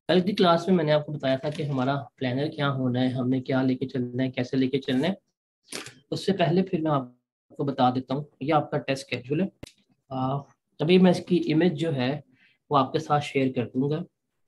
कल की क्लास में मैंने आपको बताया था कि हमारा प्लानर क्या होना है, हमने क्या लेके चलना है, कैसे लेके चलना है। उससे पहले फिर मैं आपको बता देता हूँ, ये आपका टेस्ट शेड्यूल है। आ, अभी मैं इसकी इमेज जो है वो आपके साथ शेयर कर दूंगा।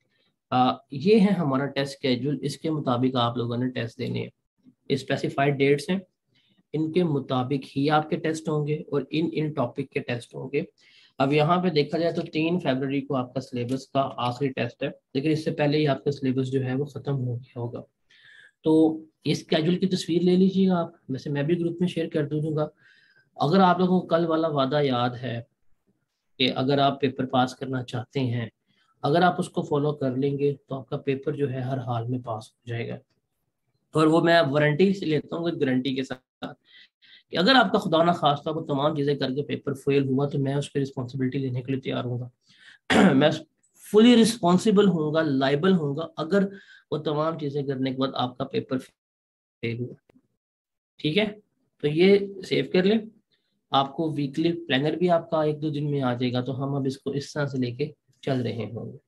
ये है हमारा टेस्ट शेड्यूल, इसके मुताबिक आप लोगों ने टेस्ट देने हैं। स्पेसिफाइड डेट्स हैं, इनके मुताबिक ही आपके टेस्ट होंगे और इन इन टॉपिक के टेस्ट होंगे। अब यहाँ पे देखा जाए तो 3 फरवरी को आपका सिलेबस का आखिरी टेस्ट है, लेकिन इससे पहले ही आपका सिलेबस जो है वो खत्म हो गया होगा। तो इस स्केड्यूल की तस्वीर ले लीजिएगा आप, वैसे मैं भी ग्रुप में शेयर कर दूंगा। अगर आप लोगों को कल वाला वादा याद है कि अगर आप पेपर पास करना चाहते हैं, अगर आप उसको फॉलो कर लेंगे तो आपका पेपर जो है हर हाल में पास हो जाएगा। और वो मैं वारंटी से लेता हूँ, गारंटी के साथ, कि अगर आपका खुदा ना खास्ता वो तमाम चीज़ें करके पेपर फेल हुआ तो मैं उस पर रिस्पॉन्सिबिलिटी लेने के लिए तैयार हूँ। मैं फुली रिस्पॉन्सिबल हूँगा, लाइबल हूँगा अगर वो तमाम चीज़ें करने के बाद आपका पेपर फेल हुआ। ठीक है, तो ये सेव कर लें। आपको वीकली प्लानर भी आपका 1-2 दिन में आ जाएगा, तो हम अब इसको इस तरह से लेके चल रहे होंगे।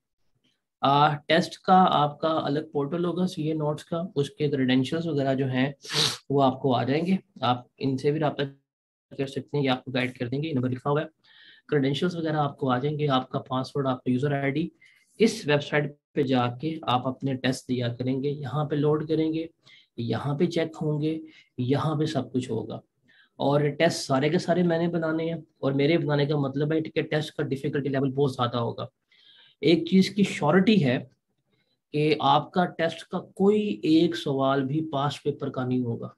टेस्ट का आपका अलग पोर्टल होगा सीए नोट्स का, उसके क्रेडेंशियल्स वगैरह जो हैं वो आपको आ जाएंगे। आप इनसे भी रब्ता कर सकते हैं, ये आपको गाइड कर देंगे, नंबर लिखा हुआ है। क्रेडेंशियल्स वगैरह आपको आ जाएंगे, आपका पासवर्ड, आपका यूज़र आईडी। इस वेबसाइट पे जाके आप अपने टेस्ट दिया करेंगे, यहाँ पे लोड करेंगे, यहाँ पे चेक होंगे, यहाँ पे सब कुछ होगा। और टेस्ट सारे के सारे मैंने बनाने हैं, और मेरे बनाने का मतलब है कि टेस्ट का डिफिकल्टी लेवल बहुत ज़्यादा होगा। एक चीज़ की श्योरिटी है कि आपका टेस्ट का कोई एक सवाल भी पास्ट पेपर का नहीं होगा।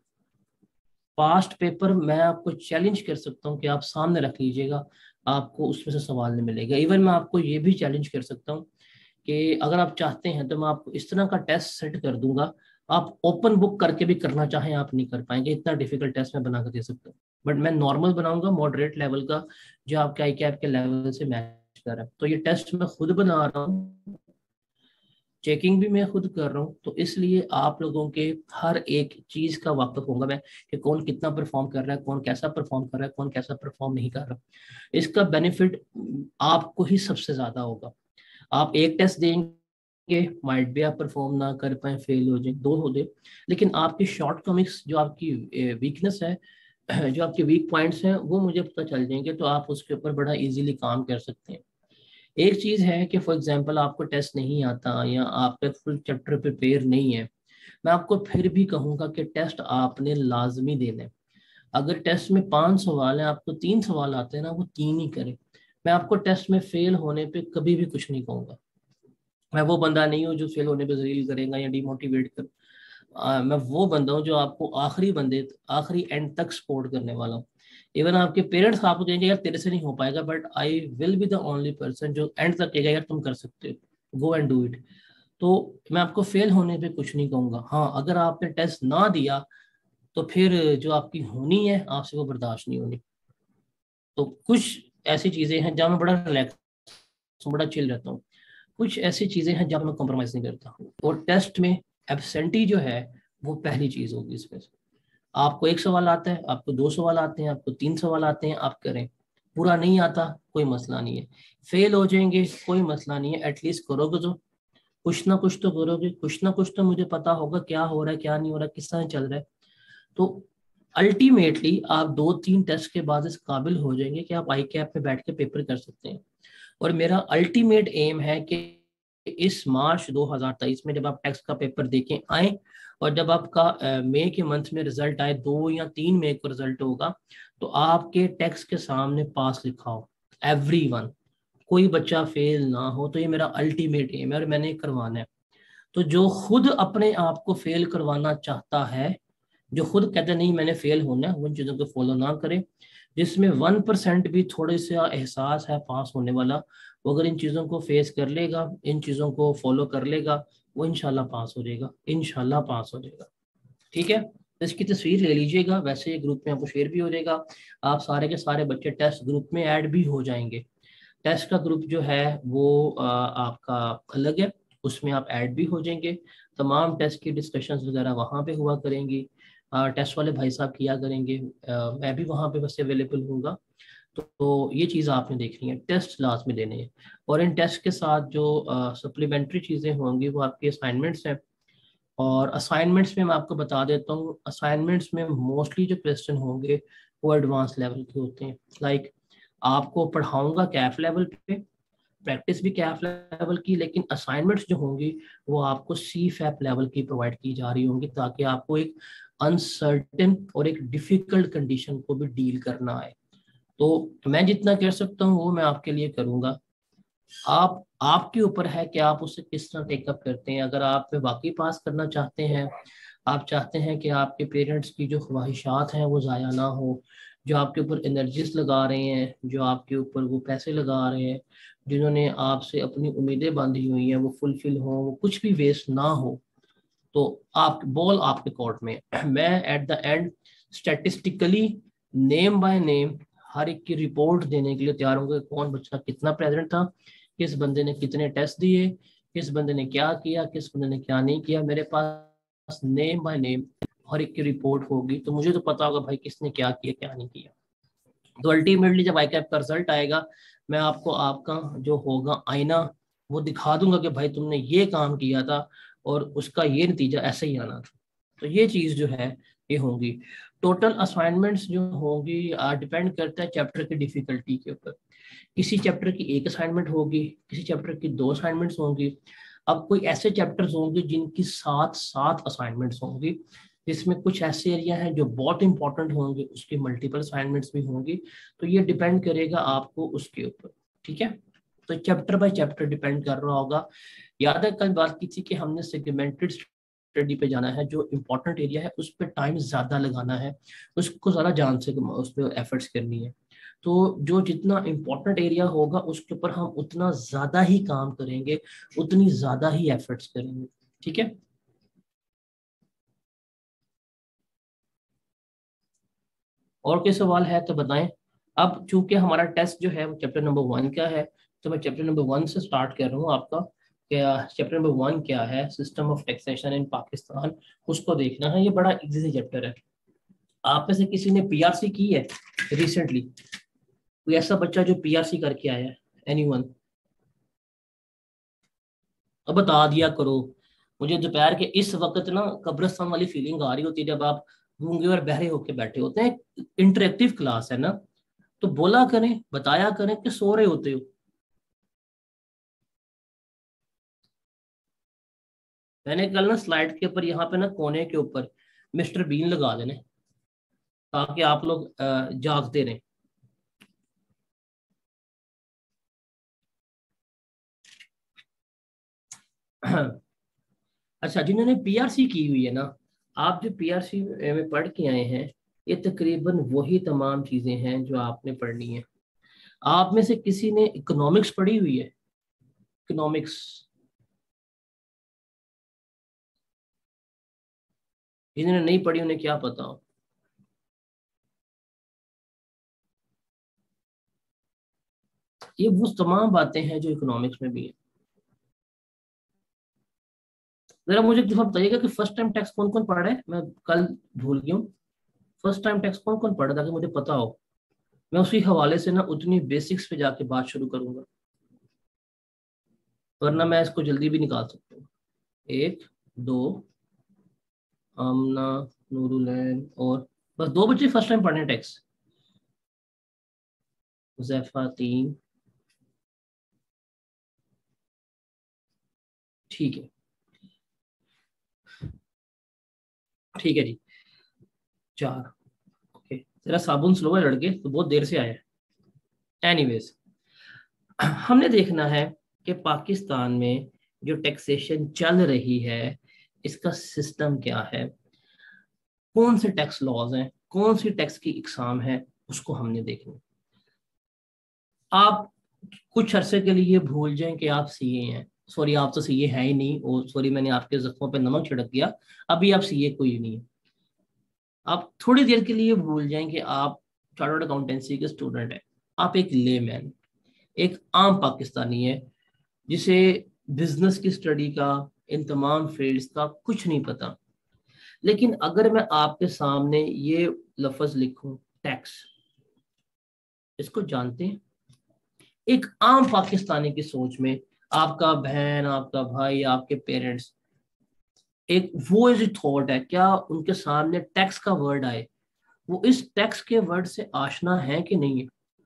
पास्ट पेपर मैं आपको चैलेंज कर सकता हूँ कि आप सामने रख लीजिएगा, आपको उसमें से सवाल नहीं मिलेगा। इवन मैं आपको ये भी चैलेंज कर सकता हूँ कि अगर आप चाहते हैं तो मैं आपको इस तरह का टेस्ट सेट कर दूंगा, आप ओपन बुक करके भी करना चाहें आप नहीं कर पाएंगे, इतना डिफिकल्ट टेस्ट मैं बना कर दे सकता हूँ। बट मैं नॉर्मल बनाऊंगा, मॉडरेट लेवल का, जो आपके आई कैप के लेवल से मैच कर रहा है। तो ये टेस्ट मैं खुद बना रहा हूँ, चेकिंग भी मैं खुद कर रहा हूँ, तो इसलिए आप लोगों के हर एक चीज का वाकिफ होगा मैं, कि कौन कितना परफॉर्म कर रहा है, कौन कैसा परफॉर्म कर रहा है, कौन कैसा परफॉर्म नहीं कर रहा। इसका बेनिफिट आपको ही सबसे ज्यादा होगा। आप एक टेस्ट देंगे, माइट भी आप परफॉर्म ना कर पाए, फेल हो जाए, दो हो जाए, लेकिन आपकी शॉर्ट कमिक्स, जो आपकी वीकनेस है, जो आपके वीक पॉइंट्स हैं, वो मुझे पता चल जाएंगे, तो आप उसके ऊपर बड़ा इजीली काम कर सकते हैं। एक चीज है कि फॉर एग्जांपल आपको टेस्ट नहीं आता या आपका फुल चैप्टर प्रिपेयर नहीं है, मैं आपको फिर भी कहूंगा कि टेस्ट आपने लाजमी देना है। अगर टेस्ट में 5 सवाल हैं, आपको 3 सवाल आते हैं ना, वो 3 ही करें। मैं आपको टेस्ट में फेल होने पे कभी भी कुछ नहीं कहूंगा। मैं वो बंदा नहीं हूँ जो फेल होने पे जलील करेगा या डिमोटिवेट कर। मैं वो बंदा हूँ जो आपको आखिरी बंदे, आखिरी एंड तक सपोर्ट करने वाला हूँ। इवन आपके पेरेंट्स आपको कहेंगे यार तेरे से नहीं हो पाएगा, but I will be the only person जो एंड तक कहेगा यार तुम कर सकते हो, गो एंड डू इट। तो मैं आपको फेल होने पे कुछ नहीं कहूंगा। हाँ, अगर आपने टेस्ट ना दिया तो फिर जो आपकी होनी है आपसे वो बर्दाश्त नहीं होनी। तो कुछ ऐसी चीजें हैं जहाँ मैं बड़ा रिलैक्स, बड़ा चिल रहता हूँ। कुछ ऐसी चीजें हैं जहाँ मैं कॉम्प्रोमाइज नहीं करता। और टेस्ट में एब्सेंटी जो है वो पहली चीज होगी इसमें से। आपको 1 सवाल आता है, आपको 2 सवाल आते हैं, आपको 3 सवाल आते हैं, आप करें। पूरा नहीं आता कोई मसला नहीं है, फेल हो जाएंगे कोई मसला नहीं है, एटलीस्ट करोगे तो, कुछ ना कुछ तो करोगे, कुछ ना कुछ तो मुझे पता होगा क्या हो रहा है, क्या नहीं हो रहा है, किस तरह चल रहा है। तो अल्टीमेटली आप 2-3 टेस्ट के बाद इस काबिल हो जाएंगे कि आप आई कैप में बैठ के पेपर कर सकते हैं। और मेरा अल्टीमेट एम है कि इस मार्च 2023 में जब आप टैक्स का पेपर देके आए, और जब आपका मई के मंथ में रिजल्ट आए, 2 या 3 मई को रिजल्ट होगा, तो आपके टैक्स के सामने पास लिखा हो, एवरीवन, कोई बच्चा फेल ना हो। तो ये मेरा अल्टीमेट एम है और मैंने करवाना है। तो जो खुद अपने आप को फेल करवाना चाहता है, जो खुद कहते नहीं मैंने फेल होना है, वो इन चीज़ों को फॉलो ना करे। जिसमें 1% भी थोड़े से एहसास है पास होने वाला, वो अगर इन चीज़ों को फेस कर लेगा, इन चीज़ों को फॉलो कर लेगा, वो इंशाल्लाह पास हो जाएगा, इंशाल्लाह पास हो जाएगा। ठीक है, तो इसकी तस्वीर ले लीजिएगा, वैसे ये ग्रुप में आपको शेयर भी हो जाएगा। आप सारे के सारे बच्चे टेस्ट ग्रुप में ऐड भी हो जाएंगे। टेस्ट का ग्रुप जो है वो आपका अलग है, उसमें आप ऐड भी हो जाएंगे। तमाम टेस्ट की डिस्कशंस वगैरह वहाँ पे हुआ करेंगी, टेस्ट वाले भाई साहब किया करेंगे। मैं भी वहाँ पे बस अवेलेबल हूँगा। तो ये चीज़ आपने देखनी है, टेस्ट लाजमी देने हैं। और इन टेस्ट के साथ जो सप्लीमेंट्री चीज़ें होंगी वो आपकी असाइनमेंट्स हैं। और असाइनमेंट्स में मैं आपको बता देता हूँ, असाइनमेंट्स में मोस्टली जो क्वेश्चन होंगे वो एडवांस लेवल के होते हैं। लाइक आपको पढ़ाऊंगा कैफ लेवल पे, प्रैक्टिस भी कैफ लेवल की, लेकिन असाइनमेंट्स जो होंगी वो आपको सी फैप लेवल की प्रोवाइड की जा रही होंगी, ताकि आपको एक अनसर्टेन और एक डिफिकल्ट कंडीशन को भी डील करना है। तो मैं जितना कर सकता हूँ वो मैं आपके लिए करूँगा। आप आपके ऊपर है कि आप उसे किस तरह टेकअप करते हैं। अगर आप में वाकई पास करना चाहते हैं, आप चाहते हैं कि आपके पेरेंट्स की जो ख्वाहिशात हैं वो ज़ाया ना हो, जो आपके ऊपर एनर्जीज लगा रहे हैं, जो आपके ऊपर वो पैसे लगा रहे हैं, जिन्होंने आपसे अपनी उम्मीदें बांधी हुई हैं वो फुलफिल हो, वो कुछ भी वेस्ट ना हो, तो आप बॉल आपके कोर्ट में मैं at the end statistically name by name हर एक की रिपोर्ट देने के लिए तैयार होंगे। कौन बच्चा कितना प्रेजेंट था, किस बंदे ने कितने टेस्ट दिए, किस बंदे ने क्या किया, किस बंदे ने क्या नहीं किया। मेरे पास नेम बाय नेम हर एक की रिपोर्ट होगी, तो मुझे तो पता होगा भाई किसने क्या किया क्या नहीं किया। तो अल्टीमेटली जब आईकैप का रिजल्ट आएगा, मैं आपको आपका जो होगा आईना वो दिखा दूंगा कि भाई तुमने ये काम किया था और उसका ये नतीजा ऐसे ही आना था। तो ये चीज़ जो है ये होंगी। टोटल असाइनमेंट्स जो होंगी डिपेंड करता है चैप्टर की डिफिकल्टी के ऊपर। किसी चैप्टर की एक असाइनमेंट होगी, किसी चैप्टर की दो असाइनमेंट्स होंगी। अब कोई ऐसे चैप्टर्स होंगे जिनकी सात सात असाइनमेंट्स होंगी, जिसमें कुछ ऐसे एरिया हैं जो बहुत इंपॉर्टेंट होंगे, उसकी मल्टीपल असाइनमेंट्स भी होंगी। तो ये डिपेंड करेगा आपको उसके ऊपर, ठीक है। तो चैप्टर बाय चैप्टर डिपेंड कर रहा होगा। याद है कल बात की थी कि हमने सेगमेंटेड स्टडी पे जाना है, जो इम्पोर्टेंट एरिया है उस पर टाइम ज़्यादा लगाना है, उसको ज़्यादा जान से उस पर एफर्ट्स करनी है। तो जो जितना इम्पोर्टेंट एरिया होगा उसके ऊपर हम उतना ज़्यादा ही काम करेंगे, उतनी ज़्यादा ही एफर्ट्स करेंगे, ठीक है। और कोई सवाल है तो बताएं। अब चूंकि हमारा टेस्ट जो है वो चैप्टर नंबर 1 का है, तो मैं चैप्टर नंबर 1 से स्टार्ट कर रहा हूँ आपका। क्या चैप्टर नंबर 1 क्या है, system of taxation in Pakistan, उसको देखना है। ये बड़ा इजी चैप्टर है। आप में से किसी ने पीआरसी की है रिसेंटली? कोई ऐसा बच्चा जो पीआरसी करके आया है? एनीवन? अब बता दिया करो। मुझे दोपहर के इस वक्त ना कब्रिस्तान वाली फीलिंग आ रही होती है, जब आप गूंगे और बहरे होके बैठे होते हैं। इंटरेक्टिव क्लास है ना, तो बोला करें, बताया करें कि सो रहे होते हो। मैंने कल ना स्लाइड के ऊपर यहाँ पे ना कोने के ऊपर मिस्टर बीन लगा देने, ताकि आप लोग जागते रहें। अच्छा, जिन्होंने पीआरसी की हुई है ना, आप जो पीआरसी में पढ़ के आए हैं, ये तकरीबन वही तमाम चीजें हैं जो आपने पढ़नी है। आप में से किसी ने इकोनॉमिक्स पढ़ी हुई है? इकोनॉमिक्स? जिन्होंने नहीं पढ़ी उन्हें क्या पता हो। ये वो तमाम बातें हैं जो इकोनॉमिक्स में भी है। जरा मुझे एक दफा बताइएगा कि फर्स्ट टाइम टैक्स कौन कौन पढ़ा है, मैं कल भूल गया हूँ। फर्स्ट टाइम टैक्स कौन कौन पढ़ा, ताकि मुझे पता हो। मैं उसी हवाले से ना उतनी बेसिक्स पे जाके बात शुरू करूंगा, वरना मैं इसको जल्दी भी निकाल सकता हूँ। एक, दो, आमना, नूरुलैन और बस दो बच्चे फर्स्ट टाइम पढ़ने टैक्स। जैफा तीन, ठीक है, ठीक है जी, चार। ओके, तेरा साबुन स्लो है लड़के, तो बहुत देर से आया है। एनीवेज, हमने देखना है कि पाकिस्तान में जो टैक्सेशन चल रही है इसका सिस्टम क्या है, कौन से टैक्स लॉज हैं, कौन सी टैक्स की इकसाम है, उसको हमने देखना। आप कुछ अरसे के लिए भूल जाएं कि आप सीए हैं। सॉरी, आप तो सीए है ही नहीं, और सॉरी मैंने आपके जख्मों पे नमक छिड़क दिया। अभी आप सीए कोई नहीं है। आप थोड़ी देर के लिए भूल जाएं कि आप चार्टर्ड अकाउंटेंसी के स्टूडेंट हैं। आप एक लेमैन, एक आम पाकिस्तानी है, जिसे बिजनेस की स्टडी का, इन तमाम फील्ड्स का कुछ नहीं पता। लेकिन अगर मैं आपके सामने ये लफ्ज लिखूं, टैक्स, इसको जानते हैं? एक आम पाकिस्तानी की सोच में आपका बहन, आपका भाई, आपके पेरेंट्स, एक वो जो थॉट है, क्या उनके सामने टैक्स का वर्ड आए, वो इस टैक्स के वर्ड से आशना है कि नहीं है?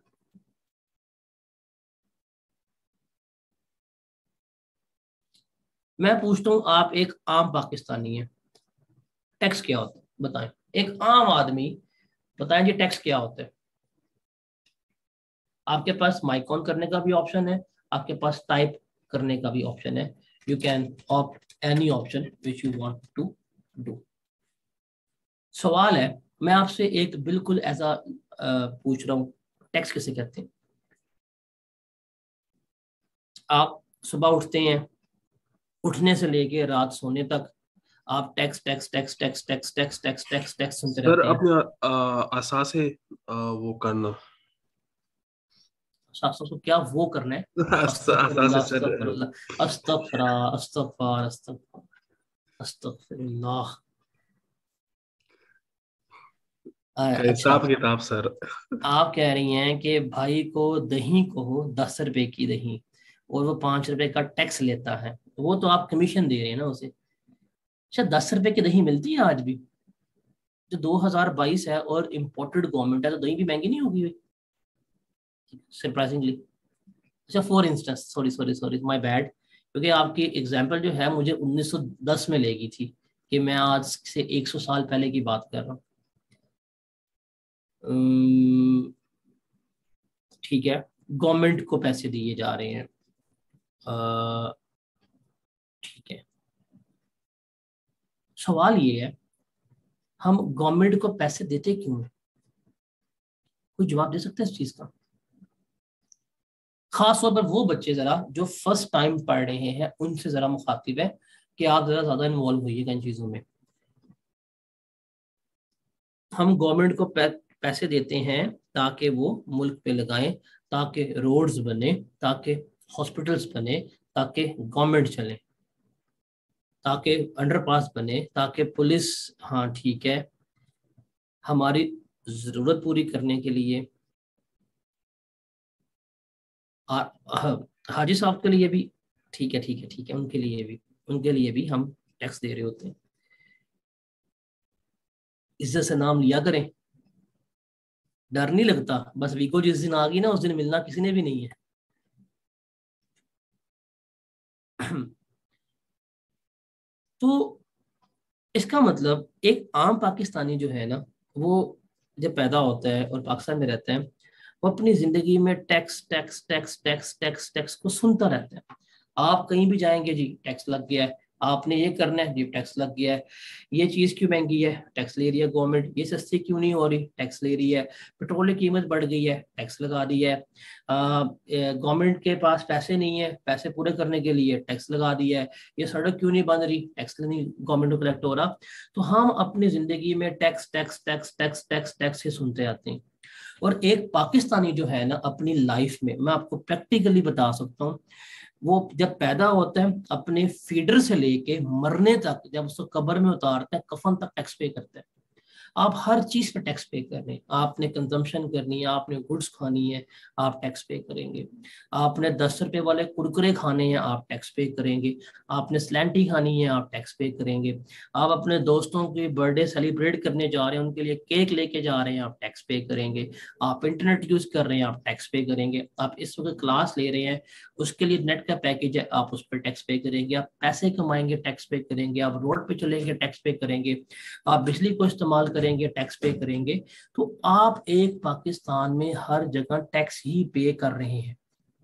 मैं पूछता हूँ, आप एक आम पाकिस्तानी है, टैक्स क्या होता है बताएं? एक आम आदमी बताएं जी, टैक्स क्या होता है? आपके पास माइक ऑन करने का भी ऑप्शन है, आपके पास टाइप करने का भी ऑप्शन है। You can opt any option which you want to do. सवाल है, मैं आपसे एक बिल्कुल ऐसा पूछ रहा हूँ, टैक्स किसे कहते हैं? आप सुबह उठते हैं, उठने से लेके रात सोने तक आप tax tax tax tax tax tax tax tax tax सुनते सर रहते हैं। अपने असासे वो करना। साफ साफ क्या वो करना है? असासे अस्तगफिरुल्लाह सर। अस्तगफिरुल्लाह अस्तगफरा अस्तगफार अस्तगफार अस्तगफिरुल्लाह। हिसाब अच्छा, किताब सर। आप कह रही हैं कि भाई को दही को 10 रुपए की दही और वो 5 रुपए का टैक्स लेता है, वो तो आप कमीशन दे रहे हैं ना उसे। अच्छा, 10 रुपए की दही मिलती है आज भी? जो 2022 है और इम्पोर्टेड गवर्नमेंट है, तो दही भी महंगी नहीं होगी सरप्राइजिंगली। अच्छा, for instance, sorry sorry sorry my bad, क्योंकि आपकी एग्जांपल जो है मुझे 1910 में लेगी थी, कि मैं आज से 100 साल पहले की बात कर रहा हूँ। ठीक है, गवर्नमेंट को पैसे दिए जा रहे हैं, ठीक है। सवाल ये है, हम गवर्नमेंट को पैसे देते क्यों हैं? कोई जवाब दे सकता है इस चीज का? खास तौर पर वो बच्चे जरा जो फर्स्ट टाइम पढ़ रहे हैं, उनसे जरा मुखातिब है कि आप जरा ज्यादा इन्वॉल्व होइएगा इन चीजों में। हम गवर्नमेंट को पैसे देते हैं ताकि वो मुल्क पे लगाएं, ताकि रोड्स बने, ताकि हॉस्पिटल्स बने, ताकि गवर्नमेंट चले, ताकि अंडरपास बने, ताकि पुलिस, हाँ ठीक है, हमारी जरूरत पूरी करने के लिए, हाजी साहब के लिए भी, ठीक है ठीक है ठीक है, उनके लिए भी हम टैक्स दे रहे होते हैं। इज्जत से नाम लिया करें, डर नहीं लगता? बस वीको जिस दिन आ गई ना, उस दिन मिलना किसी ने भी नहीं है। तो इसका मतलब एक आम पाकिस्तानी जो है ना, वो जब पैदा होता है और पाकिस्तान में रहता है, वो अपनी जिंदगी में tax tax tax tax tax tax को सुनता रहता है। आप कहीं भी जाएंगे जी, टैक्स लग गया है, आपने ये करना है जी, टैक्स लग गया है, ये चीज क्यों महंगी है, टैक्स ले रही है गवर्नमेंट, ये सस्ती क्यों नहीं हो रही, टैक्स ले रही है, पेट्रोल की कीमत बढ़ गई है, टैक्स लगा दी है, गवर्नमेंट के पास पैसे नहीं है पैसे पूरे करने के लिए, टैक्स लगा दिया है, ये सड़क क्यों नहीं बन रही, टैक्स नहीं गवर्नमेंट को कलेक्ट हो रहा। तो हम अपनी जिंदगी में tax tax tax tax tax tax ही सुनते आते हैं। और एक पाकिस्तानी जो है ना, अपनी लाइफ में मैं आपको प्रैक्टिकली बता सकता हूँ, वो जब पैदा होता है अपने फीडर से लेके मरने तक, जब उसको कब्र में उतारते हैं, कफन तक टैक्स पे करते हैं। आप हर चीज पे टैक्स पे कर रहे हैं। आपने कंजम्पशन करनी है, आपने गुड्स खानी है, आप टैक्स पे करेंगे। आपने 10 रुपए वाले कुरकुरे खाने हैं, आप टैक्स पे करेंगे। आपने स्लैंटी खानी है, आप टैक्स पे करेंगे। आप अपने दोस्तों की बर्थडे सेलिब्रेट करने जा रहे हैं, उनके लिए केक लेके जा रहे हैं, आप टैक्स पे करेंगे। आप इंटरनेट यूज कर रहे हैं, आप टैक्स पे करेंगे। आप इस वक्त क्लास ले रहे हैं, उसके लिए नेट का पैकेज है, आप उस पर टैक्स पे करेंगे। आप पैसे कमाएंगे, टैक्स पे करेंगे। आप रोड पे चलेंगे, टैक्स पे करेंगे। आप बिजली को इस्तेमाल करेंगे, टैक्स पे करेंगे। तो आप एक पाकिस्तान में हर जगह टैक्स ही पे कर रहे हैं,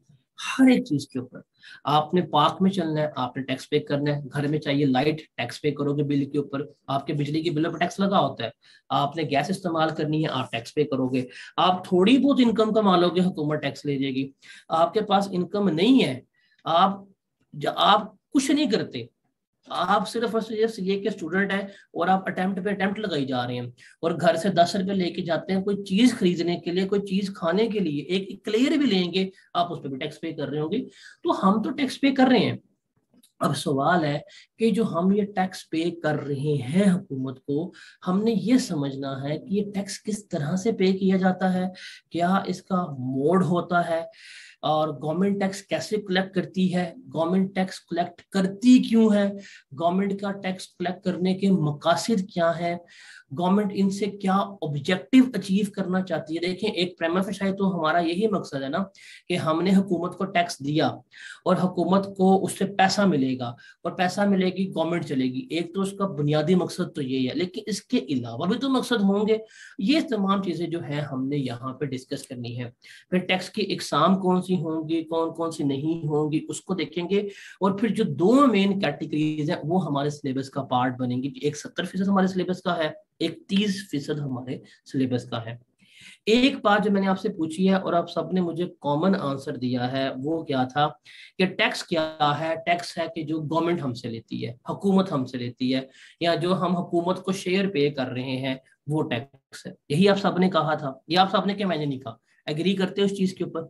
हर एक चीज के ऊपर। आपने पार्क में चलना है, आपने टैक्स पे करना है। घर में चाहिए लाइट, टैक्स पे करोगे बिल के ऊपर, आपके बिजली के बिल पर टैक्स लगा होता है। आपने गैस इस्तेमाल करनी है, आप टैक्स पे करोगे। आप थोड़ी बहुत इनकम कमा लोगे, हुकूमत टैक्स ले जाएगी। आपके पास इनकम नहीं है, आप आप कुछ नहीं करते, आप सिर्फ और सिर्फ ये कि स्टूडेंट है और आप अटेम्प्ट पे अटेम्प्ट लगाई जा रहे हैं, और घर से 10 रुपए लेके जाते हैं कोई चीज खरीदने के लिए, कोई चीज खाने के लिए, एक क्लियर भी लेंगे, आप उस पर भी टैक्स पे कर रहे होंगे। तो हम तो टैक्स पे कर रहे हैं। अब सवाल है कि जो हम ये टैक्स पे कर रहे हैं हुकूमत को, हमने ये समझना है कि ये टैक्स किस तरह से पे किया जाता है, क्या इसका मोड होता है, और गवर्नमेंट टैक्स कैसे कलेक्ट करती है, गवर्नमेंट टैक्स कलेक्ट करती क्यों है, गवर्नमेंट का टैक्स कलेक्ट करने के मकासद क्या है, गवर्नमेंट इनसे क्या ऑब्जेक्टिव अचीव करना चाहती है। देखें, एक प्रेमा फेसाई तो हमारा यही मकसद है ना कि हमने हुकूमत को टैक्स दिया और हुकूमत को उससे पैसा मिलेगा और पैसा मिलेगी, गवर्नमेंट चलेगी। एक तो उसका बुनियादी मकसद तो यही है, लेकिन इसके अलावा भी तो मकसद होंगे। ये तमाम चीजें जो है हमने यहाँ पे डिस्कस करनी है। फिर टैक्स की एग्जाम कौन सी होंगी, कौन कौन सी नहीं होंगी, उसको देखेंगे। और फिर जो दो मेन कैटेगरीज है वो हमारे सिलेबस का पार्ट बनेंगी। एक 70% हमारे सिलेबस का है, एक 30% हमारे सिलेबस का है। एक बात जो मैंने आपसे पूछी है और आप सबने मुझे कॉमन आंसर दिया है वो क्या था कि टैक्स क्या है। टैक्स है कि जो गवर्नमेंट हमसे लेती है, हुकूमत हमसे लेती है, या जो हम हुकूमत को शेयर पे कर रहे हैं वो टैक्स है। यही आप सबने कहा था, ये आप सबने क्या, मैंने नहीं कहा। एग्री करते हो उस चीज के ऊपर?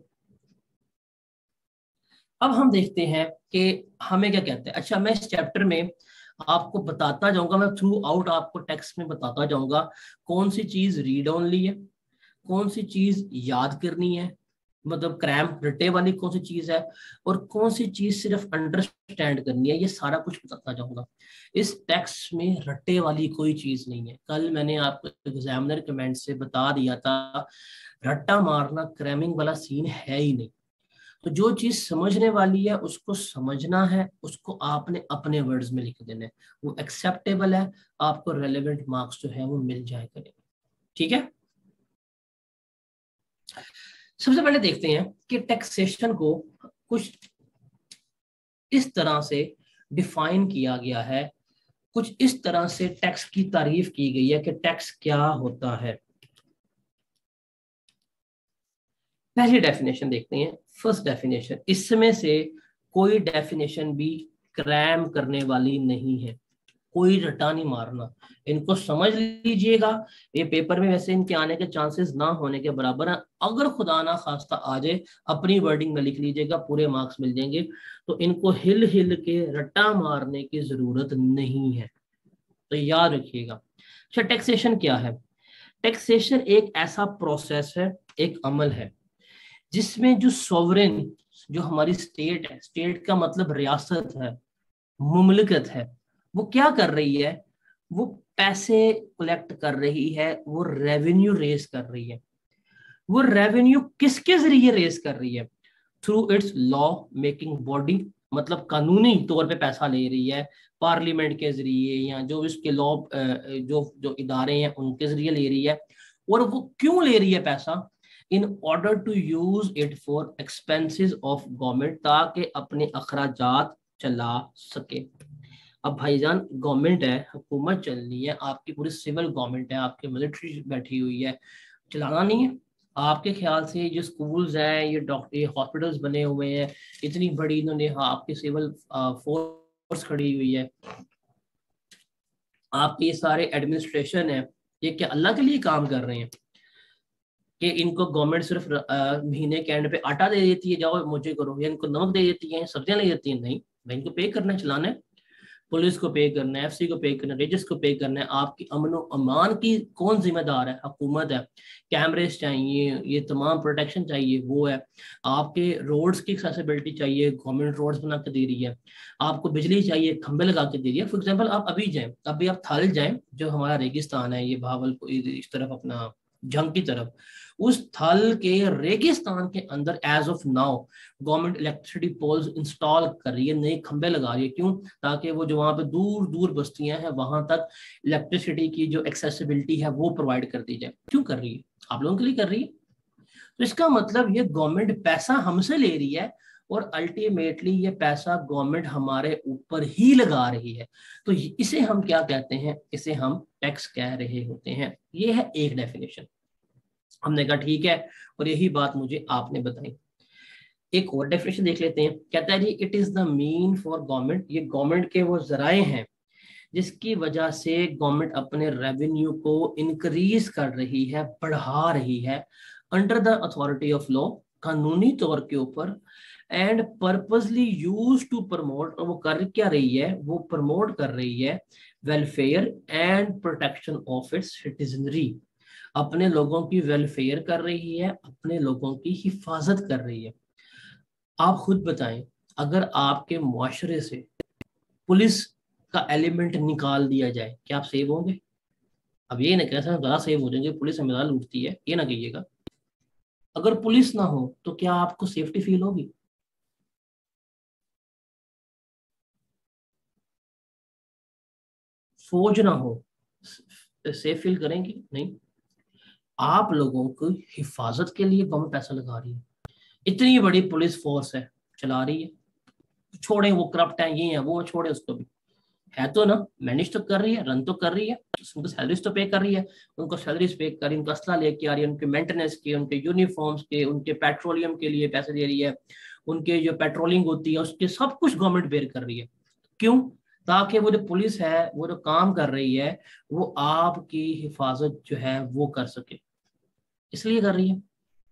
अब हम देखते हैं कि हमें क्या कहते हैं। अच्छा, मैं इस चैप्टर में आपको बताता जाऊंगा, मैं थ्रू आउट आपको टेक्स्ट में बताता जाऊंगा कौन सी चीज रीड ओनली है, कौन सी चीज याद करनी है, मतलब क्रैम रटे वाली कौन सी चीज है, और कौन सी चीज सिर्फ अंडरस्टैंड करनी है। ये सारा कुछ बताता जाऊंगा। इस टेक्स्ट में रटे वाली कोई चीज नहीं है। कल मैंने आपको एग्जामिनर कमेंट से बता दिया था, रट्टा मारना क्रैमिंग वाला सीन है ही नहीं। तो जो चीज समझने वाली है उसको समझना है, उसको आपने अपने वर्ड्स में लिख देना है, वो एक्सेप्टेबल है, आपको रेलेवेंट मार्क्स जो है वो मिल जाए करेंगे। ठीक है, सबसे पहले देखते हैं कि टैक्सेशन को कुछ इस तरह से डिफाइन किया गया है, कुछ इस तरह से टैक्स की तारीफ की गई है कि टैक्स क्या होता है। पहली डेफिनेशन देखते हैं, फर्स्ट डेफिनेशन। इसमें से कोई डेफिनेशन भी क्रैम करने वाली नहीं है, कोई रटा नहीं मारना। इनको समझ लीजिएगा, ये पेपर में वैसे इनके आने के चांसेस ना होने के बराबर है। अगर खुदा ना खास्ता आ जाए, अपनी वर्डिंग में लिख लीजिएगा, पूरे मार्क्स मिल जाएंगे। तो इनको हिल हिल के रट्टा मारने की जरूरत नहीं है, तो याद रखिएगा। अच्छा, टैक्सेशन क्या है? टैक्सेशन एक ऐसा प्रोसेस है, एक अमल है जिसमें जो सॉवरेन, जो हमारी स्टेट है, स्टेट का मतलब रियासत है, मुमलिकत है, वो क्या कर रही है? वो पैसे कलेक्ट कर रही है, वो रेवेन्यू रेस कर रही है। वो रेवेन्यू किसके जरिए रेस कर रही है? Through its law making body, मतलब कानूनी तौर पे पैसा ले रही है, पार्लियामेंट के जरिए या जो इसके लॉ जो जो इदारे हैं उनके जरिए ले रही है। और वो क्यों ले रही है पैसा? In order to use it for expenses of government, ताकि अपने अखराजात चला सके। अब भाईजान, गवर्नमेंट है, हुकूमत चलनी है, आपकी पूरी सिविल गवर्नमेंट है, आपकी मिलिट्री बैठी हुई है, चलाना नहीं है। आपके ख्याल से जो स्कूल्स हैं, ये डॉक्टर, ये हॉस्पिटल्स बने हुए हैं, इतनी बड़ी इन्होंने आपकी सिविल फोर्स खड़ी हुई है, आपके ये सारे एडमिनिस्ट्रेशन है, ये क्या अल्लाह के लिए काम कर रहे हैं कि इनको गवर्नमेंट सिर्फ महीने के एंड पे आटा दे देती है, जाओ मुझे करो, या इनको नमक दे देती है, सब्जियां ले देती है? नहीं भाई, इनको पे करना है, चलाना है। पुलिस को पे करना है, एफसी को पे करना है, रेजिस को पे करना है। आपकी अमन और अमान की कौन जिम्मेदार है? हुकूमत है। कैमरेज चाहिए, ये तमाम प्रोटेक्शन चाहिए, वो है। आपके रोड्स की एक्सेसिबिलिटी चाहिए, गवर्नमेंट रोड्स बना के दे रही है। आपको बिजली चाहिए, खंबे लगा के दे रही है। फॉर एग्जाम्पल, आप अभी जाएं, अभी आप थल जाएं, जो हमारा रेगिस्तान है, ये भावलपुर इस तरफ, अपना जंग की तरफ, उस थल के रेगिस्तान के अंदर as of now government electricity poles install कर रही है, नए खंबे लगा रही है। क्यों? ताकि वो जो वहां पे दूर दूर बस्तियां हैं वहां तक इलेक्ट्रिसिटी की जो एक्सेसिबिलिटी है वो प्रोवाइड कर दी जाए। क्यों कर रही है? आप लोगों के लिए कर रही है। तो इसका मतलब ये गवर्नमेंट पैसा हमसे ले रही है और अल्टीमेटली ये पैसा गवर्नमेंट हमारे ऊपर ही लगा रही है। तो इसे हम क्या कहते हैं? इसे हम टैक्स कह रहे होते हैं। ये है एक डेफिनेशन। हमने कहा ठीक है, और यही बात मुझे आपने बताई। एक और डेफिनेशन देख लेते हैं। कहता है जी, it is the mean for government, ये गवर्नमेंट के वो जराए हैं जिसकी वजह से गवर्नमेंट अपने रेवेन्यू को इंक्रीज कर रही है, बढ़ा रही है, under the authority of law, कानूनी तौर के ऊपर, and purposely use to promote, और वो कर क्या रही है, वो प्रमोट कर रही है welfare and protection of its citizenry, अपने लोगों की वेलफेयर कर रही है, अपने लोगों की हिफाजत कर रही है। आप खुद बताएं, अगर आपके मुआशरे से पुलिस का एलिमेंट निकाल दिया जाए, क्या आप सेव होंगे? अब ये ना कैसा ज़्यादा सेव हो जाएंगे, पुलिस हमें ज़्यादा लूटती है, ये ना कहिएगा। अगर पुलिस ना हो तो क्या आपको सेफ्टी फील होगी? फौज ना हो, सेफ फील करेंगे नहीं। आप लोगों की हिफाजत के लिए गवर्नमेंट पैसा लगा रही है, इतनी बड़ी पुलिस फोर्स है, चला रही है। छोड़े वो करप्ट है, ये है वो है, छोड़े उसको भी, है तो ना, मैनेज तो कर रही है, रन तो कर रही है, उनको सैलरीज तो पे कर रही है, उनको सैलरीज पे कर रही है, उनका असला लेके आ रही है, उनके मेंटेनेंस के, उनके यूनिफॉर्म्स के, उनके पेट्रोलियम के लिए पैसे दे रही है, उनके जो पेट्रोलिंग होती है उसके सब कुछ गवर्नमेंट बेयर कर रही है। क्यों? ताकि वो जो पुलिस है, वो जो काम कर रही है, वो आपकी हिफाजत जो है वो कर सके, इसलिए कर रही है।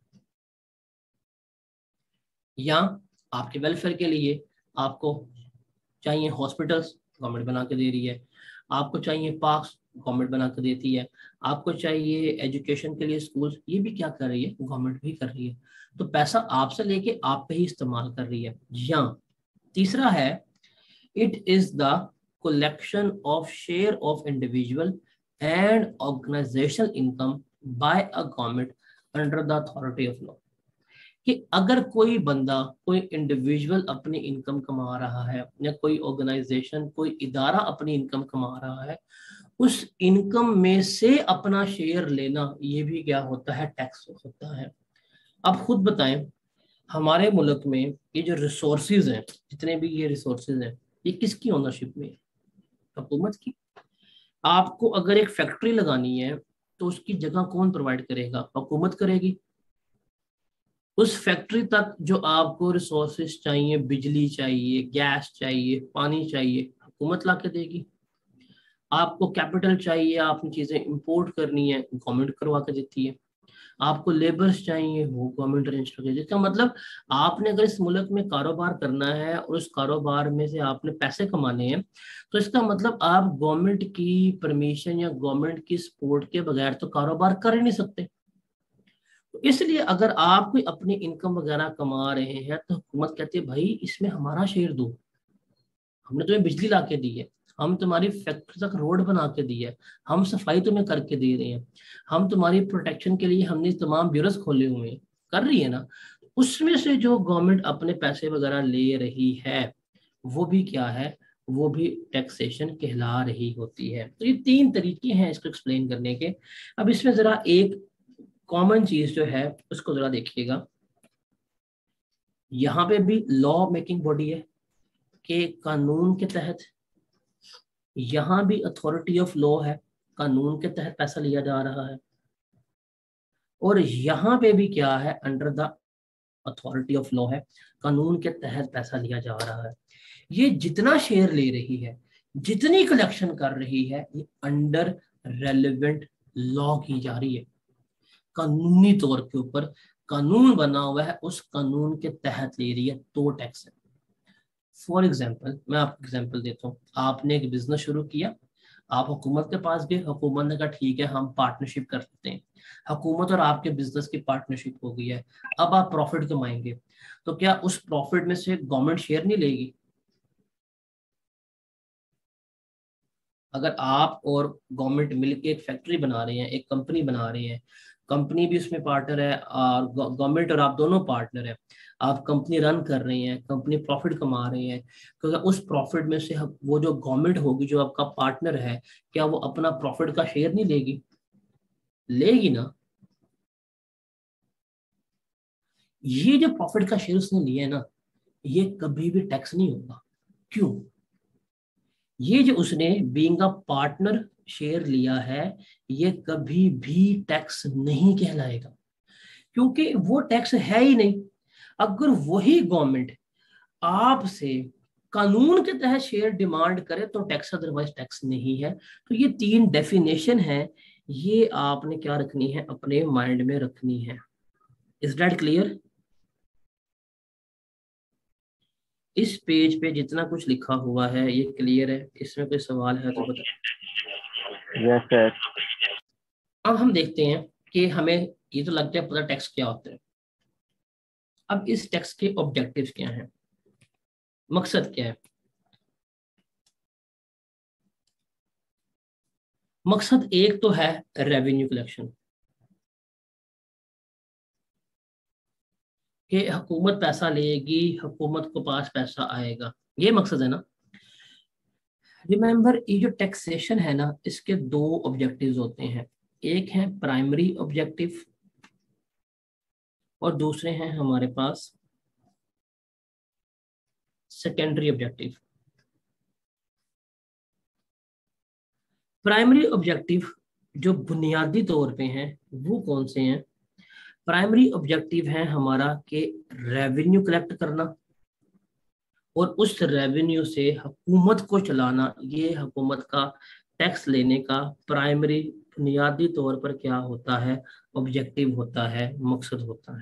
या आपके वेलफेयर के लिए आपको चाहिए हॉस्पिटल्स, गवर्नमेंट बना के दे रही है। आपको चाहिए पार्क्स, गवर्नमेंट बना के देती है। आपको चाहिए एजुकेशन के लिए स्कूल्स, ये भी क्या कर रही है, गवर्नमेंट भी कर रही है। तो पैसा आपसे लेके आप पे ही इस्तेमाल कर रही है। या तीसरा है, it is the collection of share of individual and organizational income by a government under the authority of law, कि अगर कोई बंदा, कोई इंडिविजुअल अपनी इनकम कमा रहा है, या कोई ऑर्गेनाइजेशन, कोई इदारा अपनी इनकम कमा रहा है, उस इनकम में से अपना शेयर लेना, ये भी क्या होता है, टैक्स होता है। अब खुद बताएं, हमारे मुल्क में ये जो रिसोर्सेज हैं, जितने भी ये रिसोर्सेज हैं, ये किसकी ओनरशिप में है? हुकूमत की। आपको अगर एक फैक्ट्री लगानी है तो उसकी जगह कौन प्रोवाइड करेगा? हुकूमत करेगी। उस फैक्ट्री तक जो आपको रिसोर्सेज चाहिए, बिजली चाहिए, गैस चाहिए, पानी चाहिए, हुकूमत ला के देगी। आपको कैपिटल चाहिए, आपने चीजें इंपोर्ट करनी है, गवर्नमेंट करवा के देती है। आपको लेबर्स चाहिए, वो गवर्नमेंट अरेंज करके देती है। इसका मतलब आपने अगर इस मुल्क में कारोबार करना है और उस कारोबार में से आपने पैसे कमाने हैं, तो इसका मतलब आप गवर्नमेंट की परमिशन या गवर्नमेंट की सपोर्ट के बगैर तो कारोबार कर ही नहीं सकते। तो इसलिए अगर आप कोई अपनी इनकम वगैरह कमा रहे हैं तो हुकूमत कहती है भाई इसमें हमारा शेयर दो, हमने तुम्हें बिजली ला के दी है, हम तुम्हारी फैक्ट्री तक रोड बना के दी है, हम सफाई तुम्हें करके दे रहे हैं, हम तुम्हारी प्रोटेक्शन के लिए हमने तमाम ब्यूरोस खोले हुए हैं, कर रही है ना। उसमें से जो गवर्नमेंट अपने पैसे वगैरह ले रही है, वो भी क्या है, वो भी टैक्सेशन कहला रही होती है। तो ये तीन तरीके हैं इसको एक्सप्लेन करने के। अब इसमें जरा एक कॉमन चीज जो है उसको जरा देखिएगा। यहाँ पे भी लॉ मेकिंग बॉडी है कि कानून के तहत, यहाँ भी अथॉरिटी ऑफ लॉ है, कानून के तहत पैसा लिया जा रहा है, और यहाँ पे भी क्या है, under the authority of law है, कानून के तहत पैसा लिया जा रहा है। ये जितना शेयर ले रही है, जितनी कलेक्शन कर रही है, ये अंडर रेलिवेंट लॉ की जा रही है, कानूनी तौर के ऊपर कानून बना हुआ है, उस कानून के तहत ले रही है, तो टैक्स है। फॉर एग्जाम्पल, मैं आपको एग्जाम्पल देता हूँ। आपने एक बिजनेस शुरू किया, आप हुकूमत के पास गए, हुकूमत ने कहा ठीक है हम पार्टनरशिप कर सकते हैं। हुकूमत और आपके बिजनेस की पार्टनरशिप हो गई है, अब आप प्रॉफिट कमाएंगे, तो क्या उस प्रॉफिट में से गवर्नमेंट शेयर नहीं लेगी? अगर आप और गवर्नमेंट मिलकर एक फैक्ट्री बना रहे हैं, एक कंपनी बना रहे हैं, कंपनी भी उसमें पार्टनर है और गवर्नमेंट और आप दोनों पार्टनर हैं, आप कंपनी रन कर रहे हैं, कंपनी प्रॉफिट कमा रही है, क्योंकि उस प्रॉफिट में से वो जो गवर्नमेंट होगी, जो आपका पार्टनर है, क्या वो अपना प्रॉफिट का शेयर नहीं लेगी? लेगी ना। ये जो प्रॉफिट का शेयर उसने लिया है ना, ये कभी भी टैक्स नहीं होगा। क्यों? ये जो उसने बीइंग अ पार्टनर शेयर लिया है, ये कभी भी टैक्स नहीं कहलाएगा, क्योंकि वो टैक्स है ही नहीं। अगर वही गवर्नमेंट आपसे कानून के तहत शेयर डिमांड करे तो टैक्स, अदरवाइज टैक्स नहीं है। तो ये तीन डेफिनेशन है, ये आपने क्या रखनी है, अपने माइंड में रखनी है। Is that clear? इस पेज पे जितना कुछ लिखा हुआ है ये क्लियर है? इसमें कोई सवाल है तो बताओ। Yes sir. अब हम देखते हैं कि हमें ये तो लगता है पता टेक्स्ट क्या होता है। अब इस टेक्स्ट के ऑब्जेक्टिव्स क्या हैं, मकसद क्या है? मकसद एक तो है रेवेन्यू कलेक्शन, कि हुकूमत पैसा लेगी, हुकूमत को पास पैसा आएगा, ये मकसद है ना। रिमेंबर ये जो टैक्सेशन है ना, इसके दो ऑब्जेक्टिव्स होते हैं। एक है प्राइमरी ऑब्जेक्टिव और दूसरे हैं हमारे पास सेकेंडरी ऑब्जेक्टिव। प्राइमरी ऑब्जेक्टिव जो बुनियादी तौर पे हैं वो कौन से हैं? प्राइमरी ऑब्जेक्टिव है हमारा कि रेवेन्यू कलेक्ट करना और उस रेवेन्यू से हुकूमत को चलाना। ये हुकूमत का टैक्स लेने का प्राइमरी बुनियादी तौर पर क्या होता है, ऑब्जेक्टिव होता है, मकसद होता है।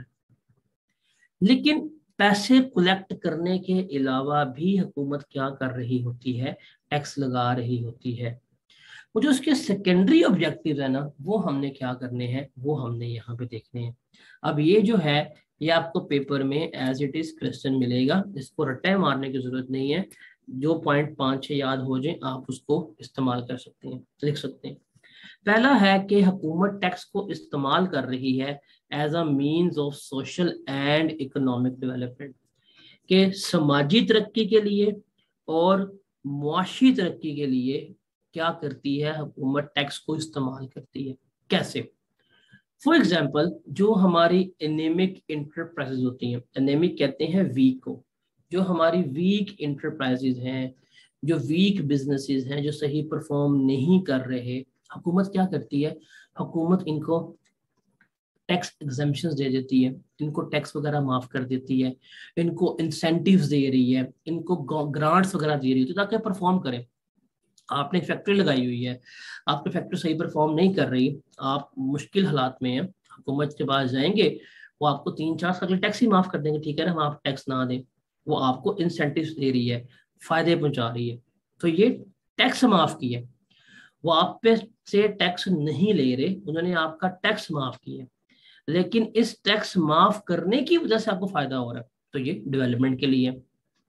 लेकिन पैसे कलेक्ट करने के अलावा भी हुकूमत क्या कर रही होती है, टैक्स लगा रही होती है। वो जो उसके सेकेंडरी ऑब्जेक्टिव है ना, वो हमने क्या करने हैं, वो हमने यहाँ पे देखने हैं। अब ये जो है ये आपको पेपर में एज इट इज क्वेश्चन मिलेगा, इसको रट्टे मारने की जरूरत नहीं है। जो पॉइंट 5-6 याद हो जाए आप उसको इस्तेमाल कर सकते हैं, लिख सकते हैं। पहला है कि हुकूमत टैक्स को इस्तेमाल कर रही है as a means of social and economic development, के समाजी तरक्की के लिए और मुआशी तरक्की के लिए क्या करती है हुकूमत, टैक्स को इस्तेमाल करती है। कैसे? फॉर एग्जाम्पल जो हमारी एनेमिक इंटरप्राइजेज होती हैं, एनेमिक कहते हैं वीक को, जो हमारी वीक इंटरप्राइजेज हैं, जो वीक बिजनेसेस हैं, जो सही परफॉर्म नहीं कर रहे, हुकूमत क्या करती है, हुकूमत इनको टैक्स एग्जेम्पशंस दे देती है, इनको टैक्स वगैरह माफ कर देती है, इनको इंसेंटिव्स दे रही है, इनको ग्रांट्स वगैरह दे रही है ताकि परफॉर्म करें। आपने फैक्ट्री लगाई हुई है, आपकी फैक्ट्री सही परफॉर्म नहीं कर रही, आप मुश्किल हालात में हैं, हुकूमत के पास जाएंगे, वो आपको 3-4 साल के टैक्स ही माफ कर देंगे, ठीक है ना, हम आप टैक्स ना दें, वो आपको इंसेंटिव्स दे रही है, फायदे पहुंचा रही है, तो ये टैक्स माफ किया। वो आप पे से टैक्स नहीं ले रहे, उन्होंने आपका टैक्स माफ किया, लेकिन इस टैक्स माफ करने की वजह से आपको फायदा हो रहा है, तो ये डेवलपमेंट के लिए।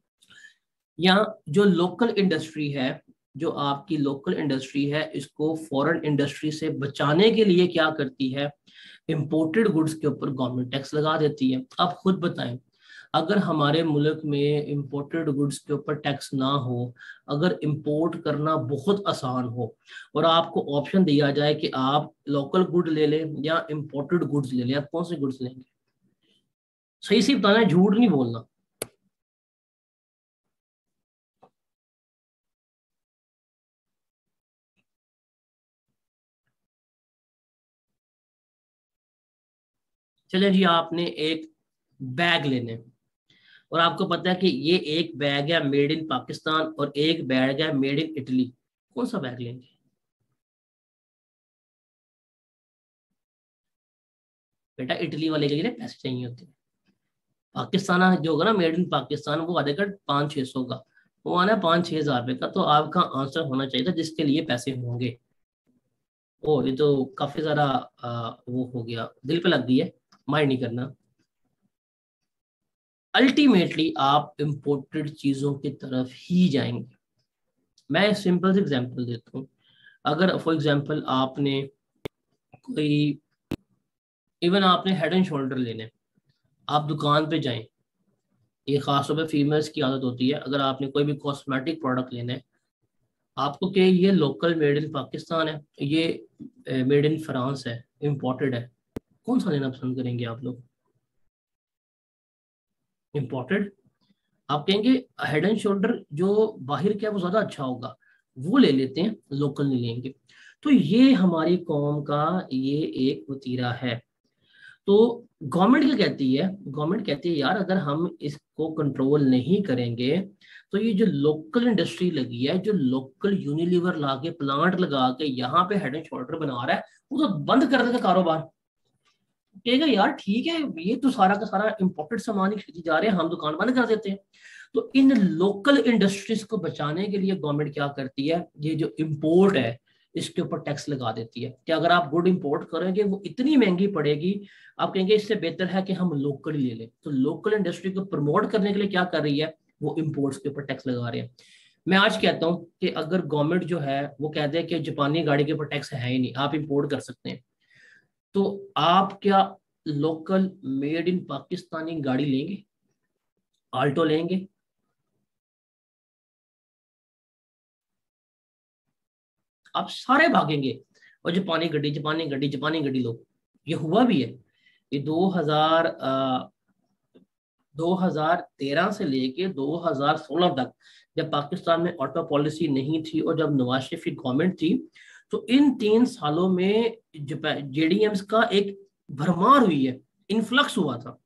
या जो लोकल इंडस्ट्री है, जो आपकी लोकल इंडस्ट्री है, इसको फॉरेन इंडस्ट्री से बचाने के लिए क्या करती है, इंपोर्टेड गुड्स के ऊपर गवर्नमेंट टैक्स लगा देती है। आप खुद बताएं, अगर हमारे मुल्क में इंपोर्टेड गुड्स के ऊपर टैक्स ना हो, अगर इंपोर्ट करना बहुत आसान हो और आपको ऑप्शन दिया जाए कि आप लोकल गुड ले लें या इंपोर्टेड गुड्स ले लें, आप कौन से गुड्स लेंगे? सही से बताना, झूठ नहीं बोलना। चले जी, आपने एक बैग लेने और आपको पता है कि ये एक बैग है मेड इन पाकिस्तान और एक बैग है मेड इन इटली, कौन सा बैग लेंगे? बेटा इटली वाले के लिए पैसे चाहिए होते हैं, पाकिस्तान जो होगा ना मेड इन पाकिस्तान, वो आधे का 500-600 का, वो आना है 5-6 हजार रुपए का। तो आपका आंसर होना चाहिए था जिसके लिए पैसे होंगे। ओ ये तो काफी ज्यादा वो हो गया, दिल पे लग गई है, माइंड नहीं करना। अल्टीमेटली आप इंपोर्टेड चीजों की तरफ ही जाएंगे। मैं सिंपल से एग्जांपल देता हूँ। अगर फॉर एग्जांपल आपने कोई, इवन आपने हेड एंड शोल्डर लेने, आप दुकान पे जाएं, ये खासतौर पे फीमेल्स की आदत होती है, अगर आपने कोई भी कॉस्मेटिक प्रोडक्ट लेना है, आपको कि ये लोकल मेड इन पाकिस्तान है, ये मेड इन फ्रांस है, इम्पोर्टेड है, कौन सा लेना पसंद करेंगे आप लोग? इम्पोर्टेड। आप कहेंगे हेड एंड शोल्डर जो बाहर क्या वो ज्यादा अच्छा होगा, वो ले लेते हैं, लोकल नहीं लेंगे। तो ये हमारी कौम का ये एक वतीरा है। तो गवर्नमेंट क्या कहती है, गवर्नमेंट कहती है यार अगर हम इसको कंट्रोल नहीं करेंगे तो ये जो लोकल इंडस्ट्री लगी है, जो लोकल यूनिलीवर लाके प्लांट लगा के यहाँ पे हेड एंड शोल्डर बना रहा है, वो तो बंद कर देगा कारोबार। कहेगा यार ठीक है, ये तो सारा का सारा इम्पोर्टेड सामान ही खरीदी जा रहे हैं, हम दुकान बंद कर देते हैं। तो इन लोकल इंडस्ट्रीज को बचाने के लिए गवर्नमेंट क्या करती है, ये जो इम्पोर्ट है इसके ऊपर टैक्स लगा देती है कि अगर आप गुड इंपोर्ट करेंगे वो इतनी महंगी पड़ेगी, आप कहेंगे इससे बेहतर है कि हम लोकल ले लें। तो लोकल इंडस्ट्री को प्रमोट करने के लिए क्या कर रही है, वो इम्पोर्ट्स के ऊपर टैक्स लगा रहे हैं। मैं आज कहता हूँ कि अगर गवर्नमेंट जो है वो कहते हैं कि जापानी गाड़ी के ऊपर टैक्स है ही नहीं, आप इंपोर्ट कर सकते हैं, तो आप क्या लोकल मेड इन पाकिस्तानी गाड़ी लेंगे, आल्टो लेंगे? आप सारे भागेंगे और जापानी गड्डी जापानी गड्डी जापानी गड्डी लो। ये हुआ भी है। ये 2013 से लेके 2016 तक जब पाकिस्तान में ऑटो पॉलिसी नहीं थी और जब नवाज शरीफ की गवर्नमेंट थी, तो इन 3 सालों में जेडीएम्स का एक भरमार हुई है, इन्फ्लक्स हुआ था।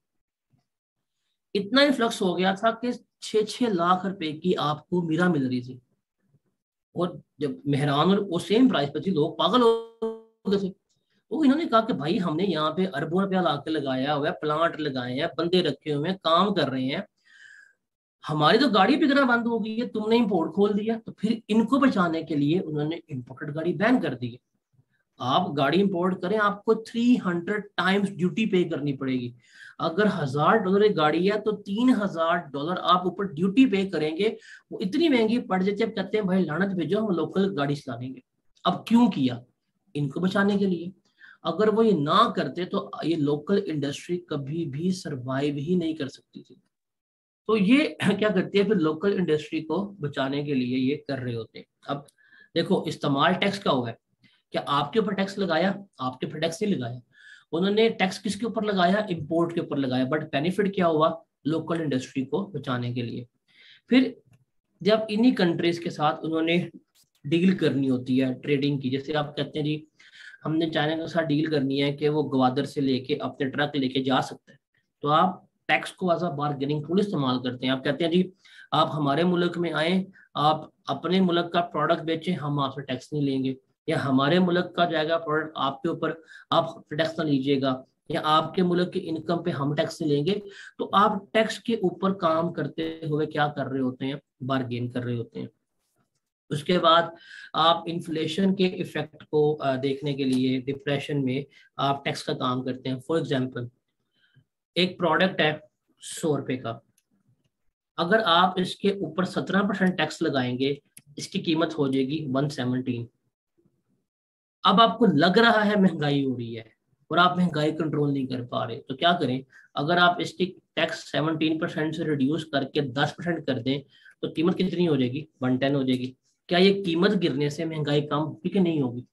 इतना इन्फ्लक्स हो गया था कि 6-6 लाख रुपए की आपको मीरा मिल रही थी, और जब मेहरान और वो सेम प्राइस पर थी, लोग पागल हो गए थे। तो इन्होंने कहा कि भाई हमने यहाँ पे अरबों रुपया ला के लगाया हुआ है, प्लांट लगाए हैं, बंदे रखे हुए हैं, काम कर रहे हैं, हमारी तो गाड़ी बिकना बंद हो गई है, तुमने इंपोर्ट खोल दिया। तो फिर इनको बचाने के लिए उन्होंने इंपोर्टेड गाड़ी बैन कर दी है। आप गाड़ी इंपोर्ट करें आपको 300 टाइम्स ड्यूटी पे करनी पड़ेगी। अगर $1000 एक गाड़ी है तो $3000 आप ऊपर ड्यूटी पे करेंगे। वो इतनी महंगी पड़ जाती है, अब कहते हैं भाई लानत भेजो, हम लोकल गाड़ी चला लेंगे। अब क्यों किया? इनको बचाने के लिए। अगर वो ये ना करते तो ये लोकल इंडस्ट्री कभी भी सरवाइव ही नहीं कर सकती थी। तो ये क्या करती है, फिर लोकल इंडस्ट्री को बचाने के लिए ये कर रहे होते हैं। अब देखो इस्तेमाल टैक्स का हुआ है, क्या आपके ऊपर टैक्स लगाया? आपके ऊपर टैक्स नहीं लगाया। उन्होंने टैक्स किसके ऊपर लगाया? इंपोर्ट के ऊपर लगाया। बट बेनिफिट क्या हुआ? लोकल इंडस्ट्री को बचाने के लिए। फिर जब इन्हीं कंट्रीज के साथ उन्होंने डील करनी होती है ट्रेडिंग की, जैसे आप कहते हैं जी हमने चाइना के साथ डील करनी है कि वो ग्वादर से लेके अपने ट्रक लेके जा सकते हैं, तो आप टैक्स को एज अ बार्गेनिंग टूल इस्तेमाल करते हैं। आप कहते हैं जी आप हमारे मुल्क में आए, आप अपने मुल्क का प्रोडक्ट बेचें, हम आपसे टैक्स नहीं लेंगे, या हमारे मुल्क का जाएगा प्रोडक्ट आपके ऊपर, आप टैक्स ना लीजिएगा, या आपके मुल्क की इनकम पे हम टैक्स लेंगे। तो आप टैक्स के ऊपर काम करते हुए क्या कर रहे होते हैं? बार्गेन कर रहे होते हैं। उसके बाद आप इन्फ्लेशन के इफेक्ट को देखने के लिए डिप्रेशन में आप टैक्स का काम करते हैं। फॉर एग्जांपल एक प्रोडक्ट है 100 रुपए का, अगर आप इसके ऊपर 17% टैक्स लगाएंगे, इसकी कीमत हो जाएगी 117। अब आपको लग रहा है महंगाई हो रही है और आप महंगाई कंट्रोल नहीं कर पा रहे, तो क्या करें? अगर आप इसकी टैक्स 17% से रिड्यूस करके 10% कर दें तो कीमत कितनी हो जाएगी? 110 हो जाएगी। क्या ये कीमत गिरने से महंगाई कम होगी कि नहीं होगी?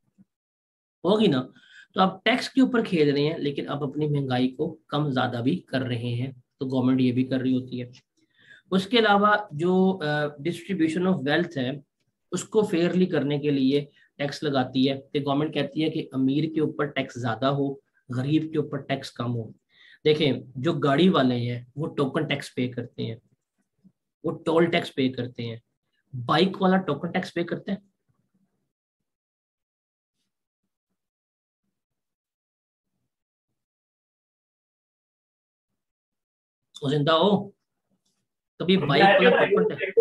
होगी ना। तो आप टैक्स के ऊपर खेल रहे हैं लेकिन आप अपनी महंगाई को कम ज्यादा भी कर रहे हैं। तो गवर्नमेंट ये भी कर रही होती है। उसके अलावा जो डिस्ट्रीब्यूशन ऑफ वेल्थ है उसको फेयरली करने के लिए टैक्स लगाती है। तो गवर्नमेंट कहती है कि अमीर के ऊपर टैक्स ज्यादा हो, गरीब के ऊपर टैक्स कम हो। देखें जो गाड़ी वाले हैं वो टोकन टैक्स पे करते हैं, वो टोल टैक्स पे करते हैं। बाइक वाला टोकन टैक्स पे करते हैं? जिंदा हो कभी बाइक वाला टोकन टैक्स?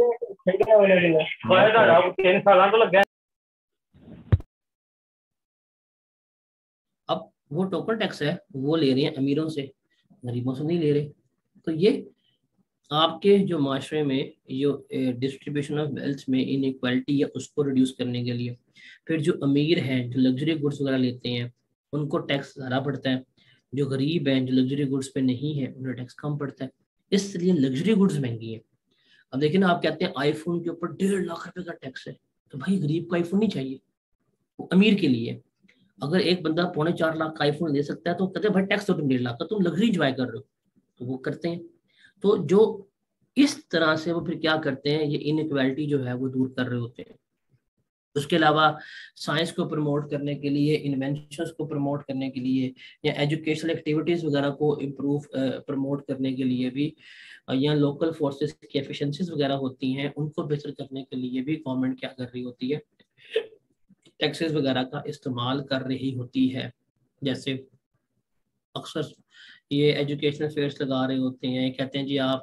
अब वो टोकन टैक्स है वो ले रहे हैं अमीरों से, गरीबों से नहीं ले रहे। तो ये आपके जो माशरे में जो डिस्ट्रीब्यूशन ऑफ वेल्थ में इनइक्वालिटी है उसको रिड्यूस करने के लिए। फिर जो अमीर हैं जो लग्जरी गुड्स वगैरह लेते हैं उनको टैक्स ज़्यादा पड़ता है, जो गरीब हैं जो लग्जरी गुड्स पे नहीं है उन्हें टैक्स कम पड़ता है। इसलिए लग्जरी गुड्स महंगी है। अब देखिए ना, आप कहते हैं आईफोन के ऊपर 1.5 लाख रुपए का टैक्स है, तो भाई गरीब को आईफोन नहीं चाहिए, वो अमीर के लिए है। अगर एक बंदा 3.25 लाख का आईफोन ले सकता है तो कहते हैं भाई टैक्स तो तुम 1.5 लाख का, तुम लग्जरी इंजॉय कर रहे हो, तो वो करते हैं। तो जो इस तरह से वो फिर क्या करते हैं, ये इनइक्वालिटी जो है वो दूर कर रहे होते हैं। उसके अलावा साइंस को प्रमोट करने के लिए, इन्वेंशंस को प्रमोट करने के लिए, या एजुकेशनल एक्टिविटीज़ वगैरह को इम्प्रूव प्रमोट करने के लिए भी, या लोकल फोर्सेस की एफिशिएंसीज वगैरह होती हैं उनको बेहतर करने के लिए भी गवर्नमेंट क्या कर रही होती है? टैक्सेस वगैरह का इस्तेमाल कर रही होती है। जैसे अक्सर ये एजुकेशनल फेयर्स लगा रहे होते हैं, कहते हैं जी आप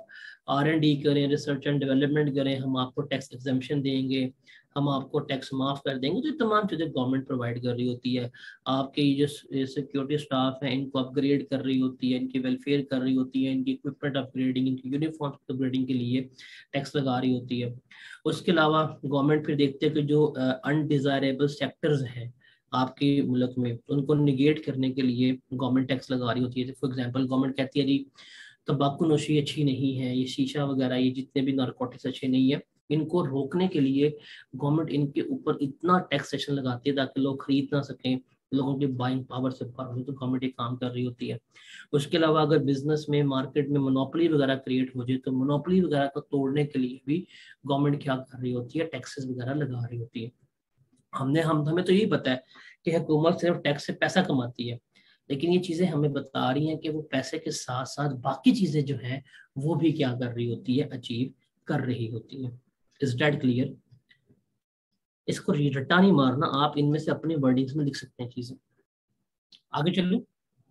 R&D करें, रिसर्च एंड डेवलपमेंट करें, हम आपको टैक्स एग्जेम्पशन देंगे, हम आपको टैक्स माफ़ कर देंगे। तो तमाम चीज़ें गवर्नमेंट प्रोवाइड कर रही होती है। आपके जो सिक्योरिटी स्टाफ है इनको अपग्रेड कर रही होती है, इनकी वेलफेयर कर रही होती है, इनकी इक्विपमेंट अपग्रेडिंग, इनकी यूनिफॉर्म अपग्रेडिंग के लिए टैक्स लगा रही होती है। उसके अलावा गवर्नमेंट फिर देखते हैं कि जो अनडिज़ायरेबल सेक्टर्स हैं आपके मुल्क में, उनको निगेट करने के लिए गवर्नमेंट टैक्स लगा रही होती है। फॉर एग्जांपल गवर्नमेंट कहती है जी तंबाकू नोशी अच्छी नहीं है, ये शीशा वगैरह, ये जितने भी नारकोटिक्स अच्छे नहीं है, इनको रोकने के लिए गवर्नमेंट इनके ऊपर इतना टैक्सेशन लगाती है ताकि लोग खरीद ना सकें, लोगों की बाइंग पावर से बाहर हो, तो गवर्नमेंट एक काम कर रही होती है। उसके अलावा अगर बिजनेस में मार्केट में मोनोपोली वगैरह क्रिएट हो जाए तो मोनोपोली वगैरह को तोड़ने के लिए भी गवर्नमेंट क्या कर रही होती है, टैक्सेस वगैरह लगा रही होती है। हमें तो यही पता है कि हुकूमत सिर्फ टैक्स से पैसा कमाती है, लेकिन ये चीजें हमें बता रही हैं कि वो पैसे के साथ साथ बाकी चीजें जो हैं वो भी क्या कर रही होती है, अचीव कर रही होती है। Is that clear? इसको रट्टा नहीं मारना, आप इनमें से अपनी वर्डिंग्स में लिख सकते हैं चीजें। आगे चलो।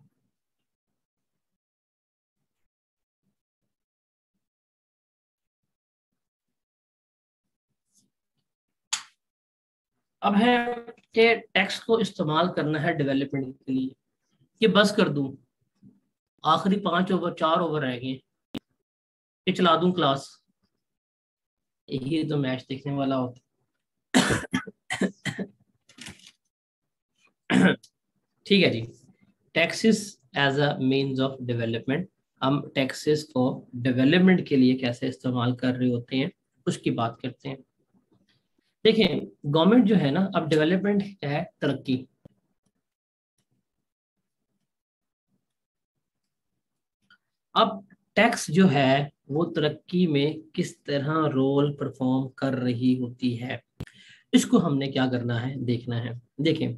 अब है कि टैक्स को इस्तेमाल करना है डेवलपमेंट के लिए। ये बस कर दूं, आखिरी 5 ओवर 4 ओवर रह गए, ये चला दूं क्लास, ये तो मैच देखने वाला होता। ठीक है जी। Taxes as a means of development, हम टैक्सेस को डेवलपमेंट के लिए कैसे इस्तेमाल कर रहे होते हैं उसकी बात करते हैं। देखें, गवर्नमेंट जो है ना, अब डेवलपमेंट क्या है, तरक्की। अब टैक्स जो है वो तरक्की में किस तरह रोल परफॉर्म कर रही होती है, इसको हमने क्या करना है, देखना है। देखें,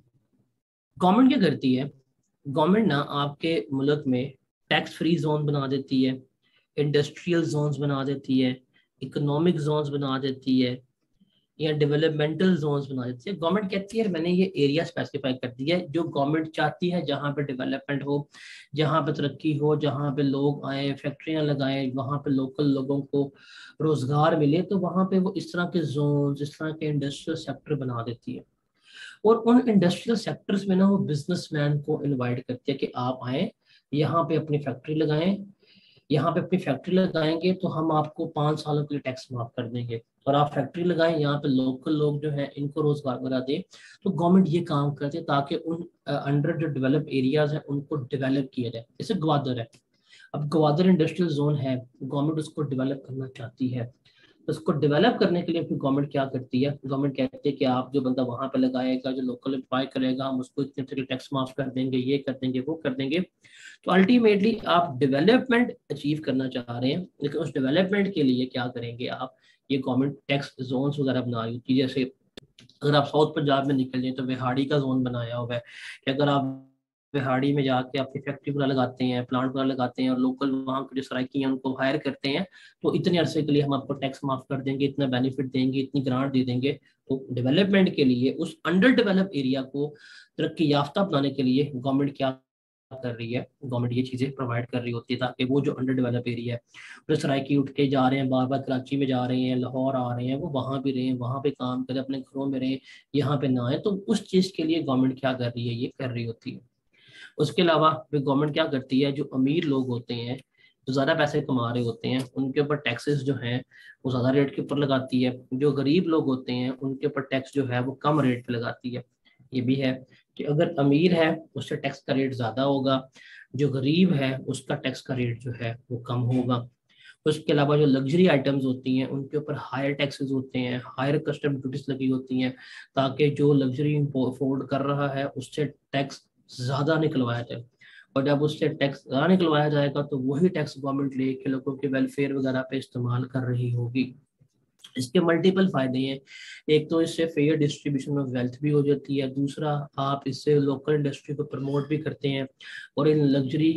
गवर्नमेंट क्या करती है, गवर्नमेंट ना आपके मुल्क में टैक्स फ्री जोन बना देती है, इंडस्ट्रियल जोन्स बना देती है, इकोनॉमिक जोन्स बना देती है, या डेवलपमेंटल जोन्स बना देती है। गवर्नमेंट कहती है मैंने ये एरिया स्पेसिफाई कर दिया है जो गवर्नमेंट चाहती है, जहाँ पे डेवलपमेंट हो, जहाँ पे तरक्की हो, जहाँ पे लोग आए, फैक्ट्रियाँ लगाएं, वहाँ पे लोकल लोगों को रोजगार मिले, तो वहाँ पे वो इस तरह के जोन्स, इस तरह के इंडस्ट्रियल सेक्टर बना देती है। और उन इंडस्ट्रियल सेक्टर्स में ना वो बिजनेसमैन को इनवाइट करती है कि आप आए, यहाँ पे अपनी फैक्ट्री लगाएं, यहाँ पे अपनी फैक्ट्री लगाएंगे तो हम आपको 5 सालों के लिए टैक्स माफ कर देंगे, और आप फैक्ट्री लगाएं, यहाँ पे लोकल लोग जो हैं इनको रोजगार बना दें। तो गवर्नमेंट ये काम करती है ताकि उन अंडर जो डेवलप एरियाज हैं उनको डेवलप किया जाए। जैसे ग्वादर है, अब ग्वादर इंडस्ट्रियल जोन है, गवर्नमेंट उसको डेवलप करना चाहती है। तो उसको डेवलप करने के लिए फिर गवर्नमेंट क्या करती है, गवर्नमेंट कहती है कि आप जो बंदा वहां पे लगाएगा, जो लोकल एम्प्लॉय करेगा, हम उसको इतने तरह टैक्स माफ कर देंगे, ये कर देंगे, वो कर देंगे। तो अल्टीमेटली आप डेवलपमेंट अचीव करना चाह रहे हैं, लेकिन उस डेवलपमेंट के लिए क्या करेंगे आप, ये गवर्नमेंट टैक्स जोन्स वगैरह बना रही होती है। जैसे अगर आप साउथ पंजाब में निकल जाए तो बिहाड़ी का जोन बनाया हुआ है कि अगर आप बिहाड़ी में जाके अपनी फैक्ट्री पूरा लगाते हैं, प्लांट पूरा लगाते हैं, और लोकल वहाँ के जो सराइकी हैं उनको हायर करते हैं, तो इतने अरसे के लिए हम आपको टैक्स माफ कर देंगे, इतना बेनिफिट देंगे, इतनी ग्रांट दे देंगे। तो डेवलपमेंट के लिए उस अंडर डेवलप एरिया को तरक्की याफ्ता बनाने के लिए गवर्नमेंट क्या कर रही है, गवर्नमेंट ये चीजें प्रोवाइड कर रही होती है ताकि वो जो अंडर डेवलप एरिया है, जो सराइकी उठ के जा रहे हैं, बार बार कराची में जा रहे हैं, लाहौर आ रहे हैं, वो वहाँ भी रहें, वहाँ पे काम करें, अपने घरों में रहें, यहाँ पे ना आए। तो उस चीज के लिए गवर्नमेंट क्या कर रही है, ये कर रही होती है। उसके अलावा फिर गवर्नमेंट क्या करती है, जो अमीर लोग होते हैं, जो ज़्यादा पैसे कमा रहे होते हैं, उनके ऊपर टैक्सेस जो हैं वो ज़्यादा रेट के ऊपर लगाती है। जो गरीब लोग होते हैं उनके ऊपर टैक्स जो है वो कम रेट पे लगाती है। ये भी है कि अगर अमीर है उससे टैक्स का रेट ज़्यादा होगा, जो गरीब है उसका टैक्स का रेट जो है वो कम होगा। उसके अलावा जो लग्जरी आइटम्स होती हैं उनके ऊपर हायर टैक्सेस होते हैं, हायर कस्टम ड्यूटीज लगी होती हैं, ताकि जो लग्जरी अफोर्ड कर रहा है उससे टैक्स ज़्यादा निकलवाया जाए। और जब उससे टैक्स ज़्यादा निकलवाया जाएगा तो वही टैक्स गवर्नमेंट लेके लोगों के वेलफेयर वगैरह पे इस्तेमाल कर रही होगी। इसके मल्टीपल फायदे हैं। एक तो इससे फेयर डिस्ट्रीब्यूशन ऑफ वेल्थ भी हो जाती है, दूसरा आप इससे लोकल इंडस्ट्री को प्रमोट भी करते हैं, और इन लग्जरी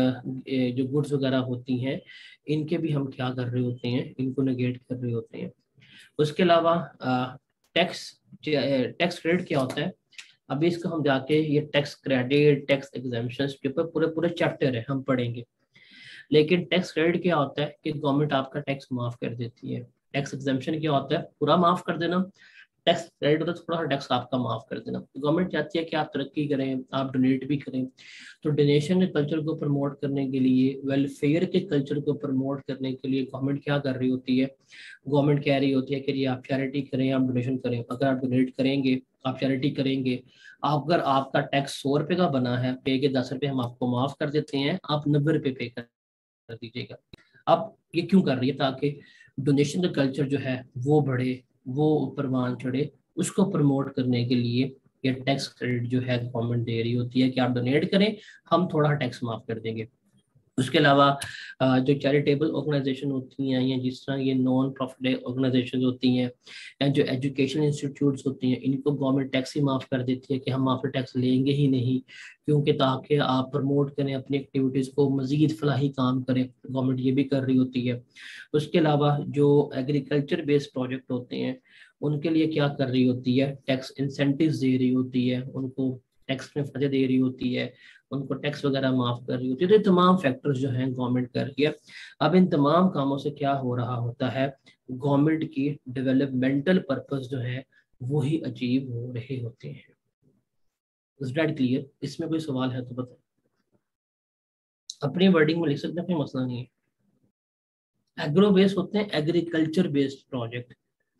जो गुड्स वगैरह होती हैं इनके भी हम क्या कर रहे होते हैं, इनको नेगेट कर रहे होते हैं। उसके अलावा टैक्स टैक्स क्रेडिट क्या होता है, अभी इसको हम जाके ये टैक्स क्रेडिट, टैक्स एग्जाम्पशंस के ऊपर पूरे पूरे चैप्टर है हम पढ़ेंगे। लेकिन टैक्स क्रेडिट क्या होता है कि गवर्नमेंट आपका टैक्स माफ कर देती है। टैक्स एग्जेम्पशन क्या होता है, पूरा माफ कर देना। टैक्स क्रेडिट होता है थोड़ा सा टैक्स आपका माफ कर देना। गवर्नमेंट चाहती है कि आप तरक्की करें, आप डोनेट भी करें। तो डोनेशन के कल्चर को प्रमोट करने के लिए, वेलफेयर के कल्चर को प्रमोट करने के लिए गवर्नमेंट क्या कर रही होती है, गवर्नमेंट कह रही होती है कि जी आप चैरिटी करें, आप डोनेशन करें। अगर आप डोनेट करेंगे, आप चैरिटी करेंगे, अगर आपका टैक्स 100 रुपये का बना है, पे के 10 रुपये हम आपको माफ कर देते हैं, आप 90 रुपये पे कर दीजिएगा। अब ये क्यों कर रही है, ताकि डोनेशन का कल्चर जो है वो बढ़े, वो परवान चढ़े। उसको प्रमोट करने के लिए ये टैक्स क्रेडिट जो है गवर्नमेंट दे रही होती है कि आप डोनेट करें, हम थोड़ा टैक्स माफ कर देंगे। उसके अलावा जो चैरिटेबल ऑर्गेनाइजेशन होती हैं, या जिस तरह ये नॉन प्रॉफिट ऑर्गेनाइजेशन होती हैं, या जो एजुकेशन इंस्टीट्यूट्स होती हैं, इनको गवर्नमेंट टैक्स ही माफ़ कर देती है कि हम आपसे टैक्स लेंगे ही नहीं, क्योंकि ताकि आप प्रमोट करें अपनी एक्टिविटीज़ को, मज़ीद फलाही काम करें। गवर्नमेंट ये भी कर रही होती है। उसके अलावा जो एग्रीकल्चर बेस्ड प्रोजेक्ट होते हैं, उनके लिए क्या कर रही होती है, टैक्स इंसेंटिव्स दे रही होती है, उनको टैक्स में फायदे दे रही होती है, उनको टैक्स वगैरह माफ कर रही होती है। तो ये तमाम फैक्टर्स जो हैं गवर्नमेंट कर रही है। अब इन तमाम कामों से क्या हो रहा होता है, गवर्नमेंट की डेवलपमेंटल पर्पस जो है वो ही अचीव हो रहे होते हैं। Is that clear? इसमें कोई सवाल है तो बताओ, अपनी वर्डिंग में लिख सकते हैं, कोई मसला नहीं है। एग्रो बेस्ड होते हैं एग्रीकल्चर बेस्ड प्रोजेक्ट,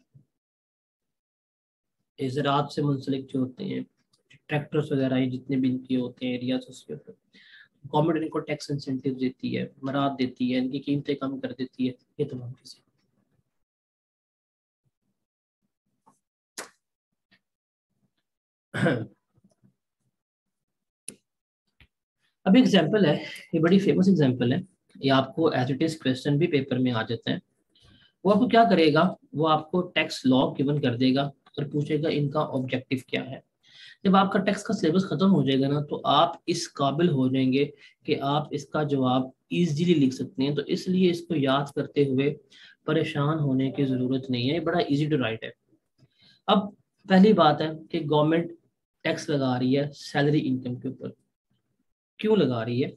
ज़राअत से मुंसलिक जो होते हैं, ट्रैक्टर्स वगैरह ये जितने भी इनके होते हैं एरियाज, उसके ऊपर गवर्नमेंट इनको टैक्स इंसेंटिव देती है, मराद देती है, इनकी कीमतें कम कर देती है, ये तमाम चीजें। अभी एग्जांपल है, ये बड़ी फेमस एग्जांपल है, ये आपको एज इट इज क्वेश्चन भी पेपर में आ जाते हैं। वो आपको क्या करेगा, वो आपको टैक्स लॉ गिवन कर देगा और पूछेगा इनका ऑब्जेक्टिव क्या है। जब आपका टैक्स का सिलेबस खत्म हो जाएगा ना, तो आप इस काबिल हो जाएंगे कि आप इसका जवाब इजीली लिख सकते हैं। तो इसलिए इसको याद करते हुए परेशान होने की जरूरत नहीं है, ये बड़ा इजी टू राइट है। अब पहली बात है कि गवर्नमेंट टैक्स लगा रही है सैलरी इनकम के ऊपर। क्यों लगा रही है?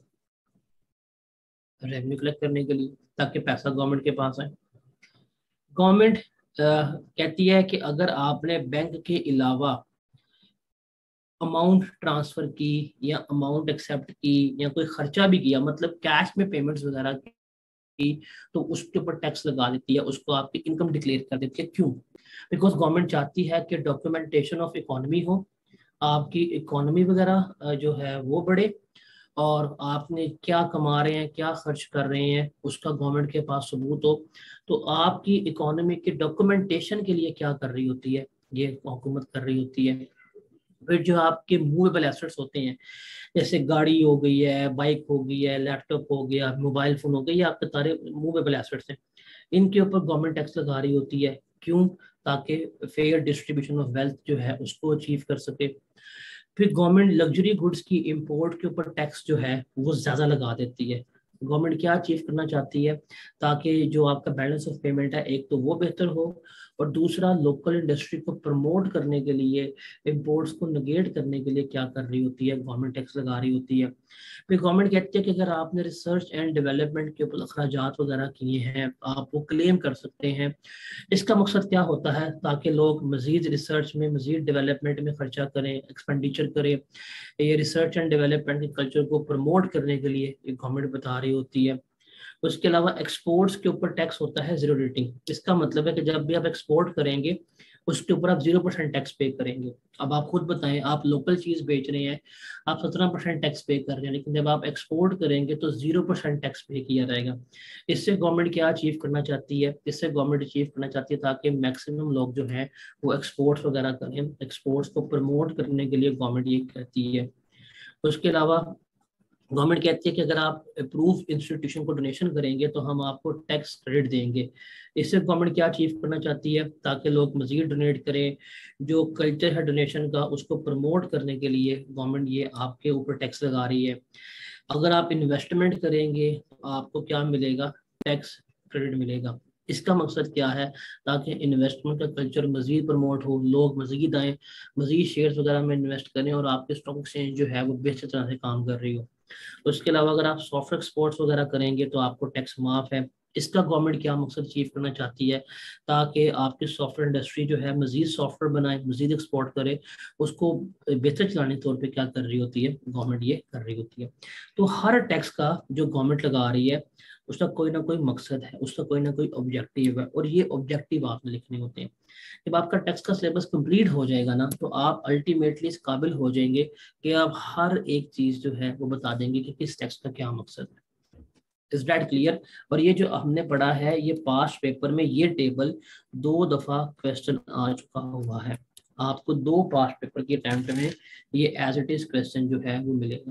रेवेन्यू कलेक्ट करने के लिए, ताकि पैसा गवर्नमेंट के पास है। गवर्नमेंट कहती है कि अगर आपने बैंक के अलावा अमाउंट ट्रांसफर की, या अमाउंट एक्सेप्ट की, या कोई खर्चा भी किया, मतलब कैश में पेमेंट्स वगैरह की, तो उसके ऊपर टैक्स लगा देती है, उसको आपकी इनकम डिक्लेयर कर देती है। क्यों? बिकॉज गवर्नमेंट चाहती है कि डॉक्यूमेंटेशन ऑफ इकोनॉमी हो, आपकी इकोनॉमी वगैरह जो है वो बढ़े, और आपने क्या कमा रहे हैं, क्या खर्च कर रहे हैं, उसका गवर्नमेंट के पास सबूत हो। तो आपकी इकोनॉमी के डॉक्यूमेंटेशन के लिए क्या कर रही होती है, ये हुकूमत कर रही होती है। फिर जो आपके मूवेबल एसेट्स होते हैं, जैसे गाड़ी हो गई है, बाइक हो गई है, लैपटॉप हो गया, मोबाइल फोन हो गया, ये आपके सारे मूवेबल एसेट्स हैं। इनके ऊपर गवर्नमेंट टैक्स लगा रही होती है। क्यों? ताकि फेयर डिस्ट्रीब्यूशन ऑफ वेल्थ जो है उसको अचीव कर सके। फिर गवर्नमेंट लग्जरी गुड्स की इंपोर्ट के ऊपर टैक्स जो है वो ज़्यादा लगा देती है। गवर्नमेंट क्या अचीव करना चाहती है, ताकि जो आपका बैलेंस ऑफ पेमेंट है, एक तो वो बेहतर हो, और दूसरा लोकल इंडस्ट्री को प्रमोट करने के लिए, इंपोर्ट्स को निगेट करने के लिए क्या कर रही होती है, गवर्नमेंट टैक्स लगा रही होती है। फिर गवर्नमेंट कहती है कि अगर आपने रिसर्च एंड डेवलपमेंट के ऊपर अखराजात वगैरह किए हैं, आप वो क्लेम कर सकते हैं। इसका मकसद क्या होता है, ताकि लोग मजीद रिसर्च में, मजीद डेवलपमेंट में खर्चा करें, एक्सपेंडिचर करें। ये रिसर्च एंड डेवलपमेंट के कल्चर को प्रमोट करने के लिए ये गवर्नमेंट बता रही होती है। उसके अलावा एक्सपोर्ट्स के ऊपर टैक्स होता है जीरो रेटिंग। इसका मतलब है कि जब भी आप एक्सपोर्ट करेंगे, उसके ऊपर आप 0% टैक्स पे करेंगे। अब आप खुद बताएं, आप लोकल चीज बेच रहे हैं, आप 17% टैक्स पे कर रहे हैं, लेकिन जब आप एक्सपोर्ट करेंगे तो 0% टैक्स पे किया जाएगा। इससे गवर्नमेंट क्या अचीव करना चाहती है, इससे गवर्नमेंट अचीव करना चाहती है ताकि मैक्सिमम लोग जो हैं वो एक्सपोर्ट्स वगैरह करें। एक्सपोर्ट्स को प्रमोट करने के लिए गवर्नमेंट ये कहती है। उसके अलावा गवर्नमेंट कहती है कि अगर आप अप्रूव इंस्टीट्यूशन को डोनेशन करेंगे तो हम आपको टैक्स क्रेडिट देंगे। इससे गवर्नमेंट क्या अचीव करना चाहती है, ताकि लोग मजीद डोनेट करें। जो कल्चर है डोनेशन का, उसको प्रमोट करने के लिए गवर्नमेंट ये आपके ऊपर टैक्स लगा रही है। अगर आप इन्वेस्टमेंट करेंगे तो आपको क्या मिलेगा, टैक्स क्रेडिट मिलेगा। इसका मकसद क्या है, ताकि इन्वेस्टमेंट का कल्चर मजीद प्रमोट हो, लोग मजीद आए, मजीद शेयर्स वगैरह में इन्वेस्ट करें, और आपके स्टॉक एक्सचेंज जो है वो बेहतर तरह से काम कर रही हो। उसके अलावा अगर आप सॉफ्टवेयर एक्सपोर्ट्स वगैरह करेंगे तो आपको टैक्स माफ है। इसका गवर्नमेंट क्या मकसद अचीव करना चाहती है, ताकि आपकी सॉफ्टवेयर इंडस्ट्री जो है मजीद सॉफ्टवेयर बनाए, मजीद एक्सपोर्ट करे, उसको बेहतर चलाने के तौर पे क्या कर रही होती है गवर्नमेंट, ये कर रही होती है। तो हर टैक्स का जो गवर्नमेंट लगा रही है उसका कोई ना कोई मकसद है, उसका कोई ना कोई ऑब्जेक्टिव है, और ये ऑब्जेक्टिव आपने लिखने होते हैं। जब आपका टैक्स का सिलेबस कंप्लीट हो जाएगा ना, तो आप अल्टीमेटली इस काबिल हो जाएंगे कि आप हर एक चीज जो है वो बता देंगे कि किस टैक्स का क्या मकसद है। Is that clear? और ये जो हमने पढ़ा है, ये पास्ट पेपर में ये टेबल 2 दफा क्वेश्चन आ चुका हुआ है। आपको 2 पास्ट पेपर के अटेम्प्ट में ये एज इट इज क्वेश्चन जो है वो मिलेगा।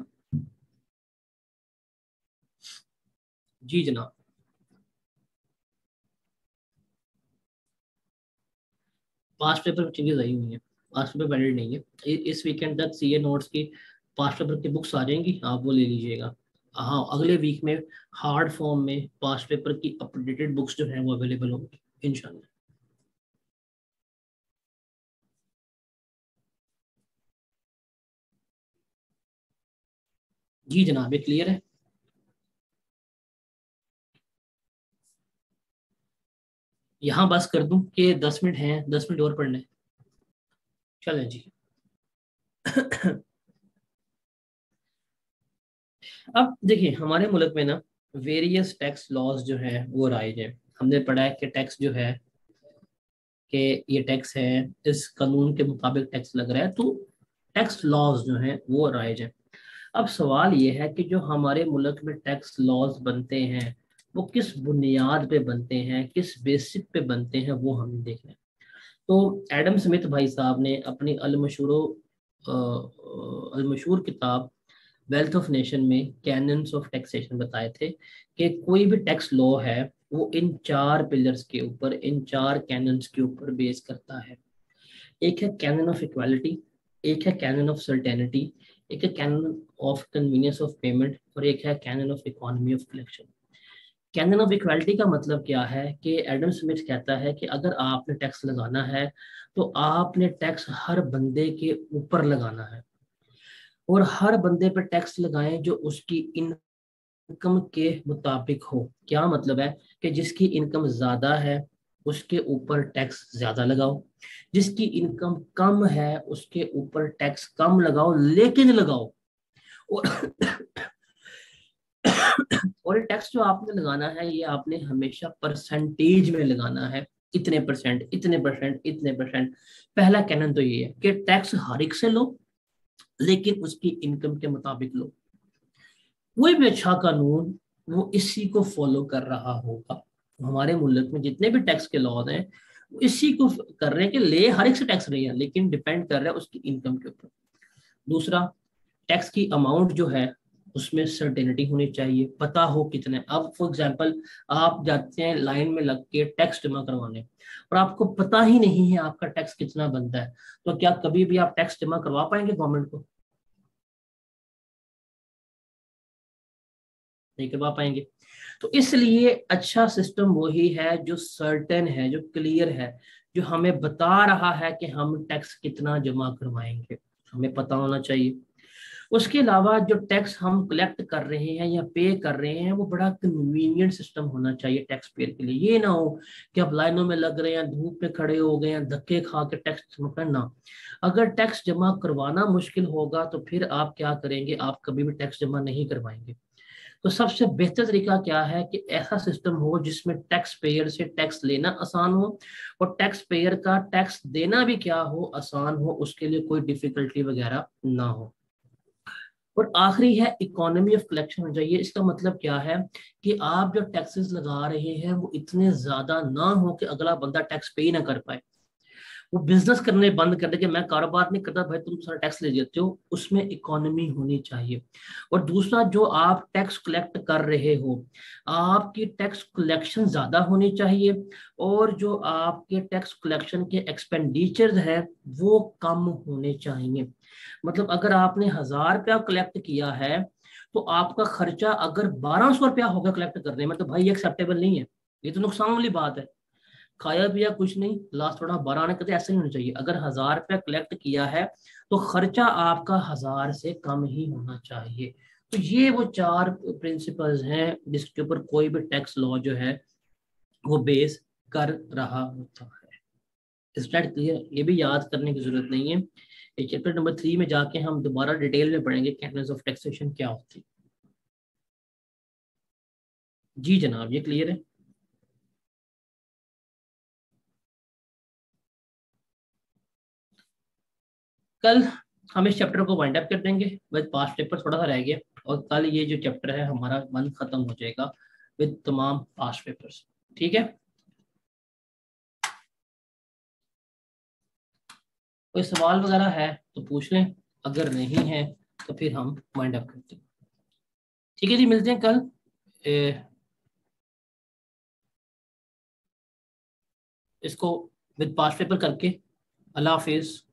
जी जनाब। पास्ट पेपर चेंजेस आई हुई है, पास्ट पेपर वैलिड नहीं है। इस वीकेंड तक सीए नोट्स की पास्ट पेपर की बुक्स आ जाएंगी, आप वो ले लीजिएगा। हाँ, अगले वीक में हार्ड फॉर्म में पास्ट पेपर की अपडेटेड बुक्स जो है वो अवेलेबल होंगी इंशाल्लाह। जी जनाब, ये क्लियर है? यहाँ बस कर दूं कि 10 मिनट हैं, 10 मिनट और पढ़ने? चलें जी। अब देखिए, हमारे मुल्क में ना वेरियस टैक्स लॉज जो है वो राइज है। हमने पढ़ा है कि टैक्स जो है कि ये टैक्स है, इस कानून के मुताबिक टैक्स लग रहा है, तो टैक्स लॉज जो है वो राइज है। अब सवाल ये है कि जो हमारे मुल्क में टैक्स लॉज बनते हैं वो किस बुनियाद पे बनते हैं, किस बेसिक पे बनते हैं, वो हम देख रहे हैं। तो एडम स्मिथ भाई साहब ने अपनी अलमशहूर किताब वेल्थ ऑफ नेशन में कैनन्स ऑफ टैक्सेशन बताए थे कि कोई भी टैक्स लॉ है वो इन 4 पिलर्स के ऊपर, इन 4 कैनन्स के ऊपर बेस करता है। एक है कैनन ऑफ इक्वालिटी, एक है कैनन ऑफ सर्टेनिटी, एक है canon of convenience of payment, और एक है canon of economy of collection. Canon of equality का मतलब क्या है कि एडम स्मिथ कहता है कि अगर आपने टैक्स लगाना है तो आपने टैक्स हर बंदे के ऊपर लगाना है, और हर बंदे पे टैक्स लगाएं जो उसकी इनकम के मुताबिक हो। क्या मतलब है कि जिसकी इनकम ज्यादा है उसके ऊपर टैक्स ज्यादा लगाओ, जिसकी इनकम कम है उसके ऊपर टैक्स कम लगाओ, लेकिन लगाओ। और और ये टैक्स जो आपने लगाना है ये आपने हमेशा परसेंटेज में लगाना है, इतने परसेंट, इतने परसेंट, इतने परसेंट। पहला कैनन तो ये है कि टैक्स हर एक से लो, लेकिन उसकी इनकम के मुताबिक लो। कोई भी अच्छा कानून वो इसी को फॉलो कर रहा होगा। हमारे मुल्क में जितने भी टैक्स के लॉज हैं वो इसी को कर रहे हैं कि ले हर एक से टैक्स नहीं है, लेकिन डिपेंड कर रहा है उसकी इनकम के ऊपर। दूसरा, टैक्स की अमाउंट जो है उसमें सर्टेनिटी होनी चाहिए, पता हो कितने। अब फॉर एग्जांपल आप जाते हैं लाइन में लग के टैक्स जमा करवाने, और आपको पता ही नहीं है आपका टैक्स कितना बनता है, तो क्या कभी भी आप टैक्स जमा करवा पाएंगे गवर्नमेंट को? नहीं करवा पाएंगे। तो इसलिए अच्छा सिस्टम वही है जो सर्टेन है, जो क्लियर है, जो हमें बता रहा है कि हम टैक्स कितना जमा करवाएंगे, हमें पता होना चाहिए। उसके अलावा जो टैक्स हम कलेक्ट कर रहे हैं या पे कर रहे हैं वो बड़ा कन्वीनियंट सिस्टम होना चाहिए टैक्स पेयर के लिए। ये ना हो कि आप लाइनों में लग रहे हैं, धूप में खड़े हो गए हैं, धक्के खा के टैक्स जमा करना। अगर टैक्स जमा करवाना मुश्किल होगा तो फिर आप क्या करेंगे, आप कभी भी टैक्स जमा नहीं करवाएंगे। तो सबसे बेहतर तरीका क्या है कि ऐसा सिस्टम हो जिसमें टैक्स पेयर से टैक्स लेना आसान हो, और टैक्स पेयर का टैक्स देना भी क्या हो, आसान हो, उसके लिए कोई डिफिकल्टी वगैरह ना हो। और आखिरी है इकोनॉमी ऑफ कलेक्शन हो जाइए। इसका मतलब क्या है कि आप जो टैक्सेस लगा रहे हैं वो इतने ज्यादा ना हो कि अगला बंदा टैक्स पे ही ना कर पाए, वो बिजनेस करने बंद कर दे कि मैं कारोबार नहीं करता भाई, तुम सारा टैक्स ले जाते हो। उसमें इकोनॉमी होनी चाहिए। और दूसरा, जो आप टैक्स कलेक्ट कर रहे हो आपकी टैक्स कलेक्शन ज्यादा होनी चाहिए, और जो आपके टैक्स कलेक्शन के एक्सपेंडिचर है वो कम होने चाहिए। मतलब अगर आपने 1000 रुपया कलेक्ट किया है तो आपका खर्चा अगर 1200 रुपया होगा कलेक्ट करने में, तो भाई ये एक्सेप्टेबल नहीं है, ये तो नुकसान वाली बात है। खाया पिया कुछ नहीं, लास्ट थोड़ा 12 आने कहते, ऐसे नहीं होना चाहिए। अगर 1000 रुपया कलेक्ट किया है तो खर्चा आपका 1000 से कम ही होना चाहिए। तो ये वो चार प्रिंसिपल्स हैं जिसके ऊपर कोई भी टैक्स लॉ जो है वो बेस कर रहा होता है। स्टार्ट क्लियर, ये भी याद करने की जरूरत नहीं है। चैप्टर नंबर 3 में जाके हम दोबारा डिटेल में पढ़ेंगे कैटेगरीज ऑफ टैक्सेशन क्या होती है। जी जनाब, ये क्लियर है। कल हम इस चैप्टर को वाइंड अप कर देंगे, बस पास्ट पेपर थोड़ा सा रह गया, और कल ये जो चैप्टर है हमारा मन खत्म हो जाएगा विद तमाम पास्ट पेपर्स। ठीक है, कोई सवाल वगैरह है तो पूछ लें, अगर नहीं है तो फिर हम वाइंड अप करते हैं। ठीक है जी, मिलते हैं कल। इसको विद पास्ट पेपर करके। अल्लाह हाफिज।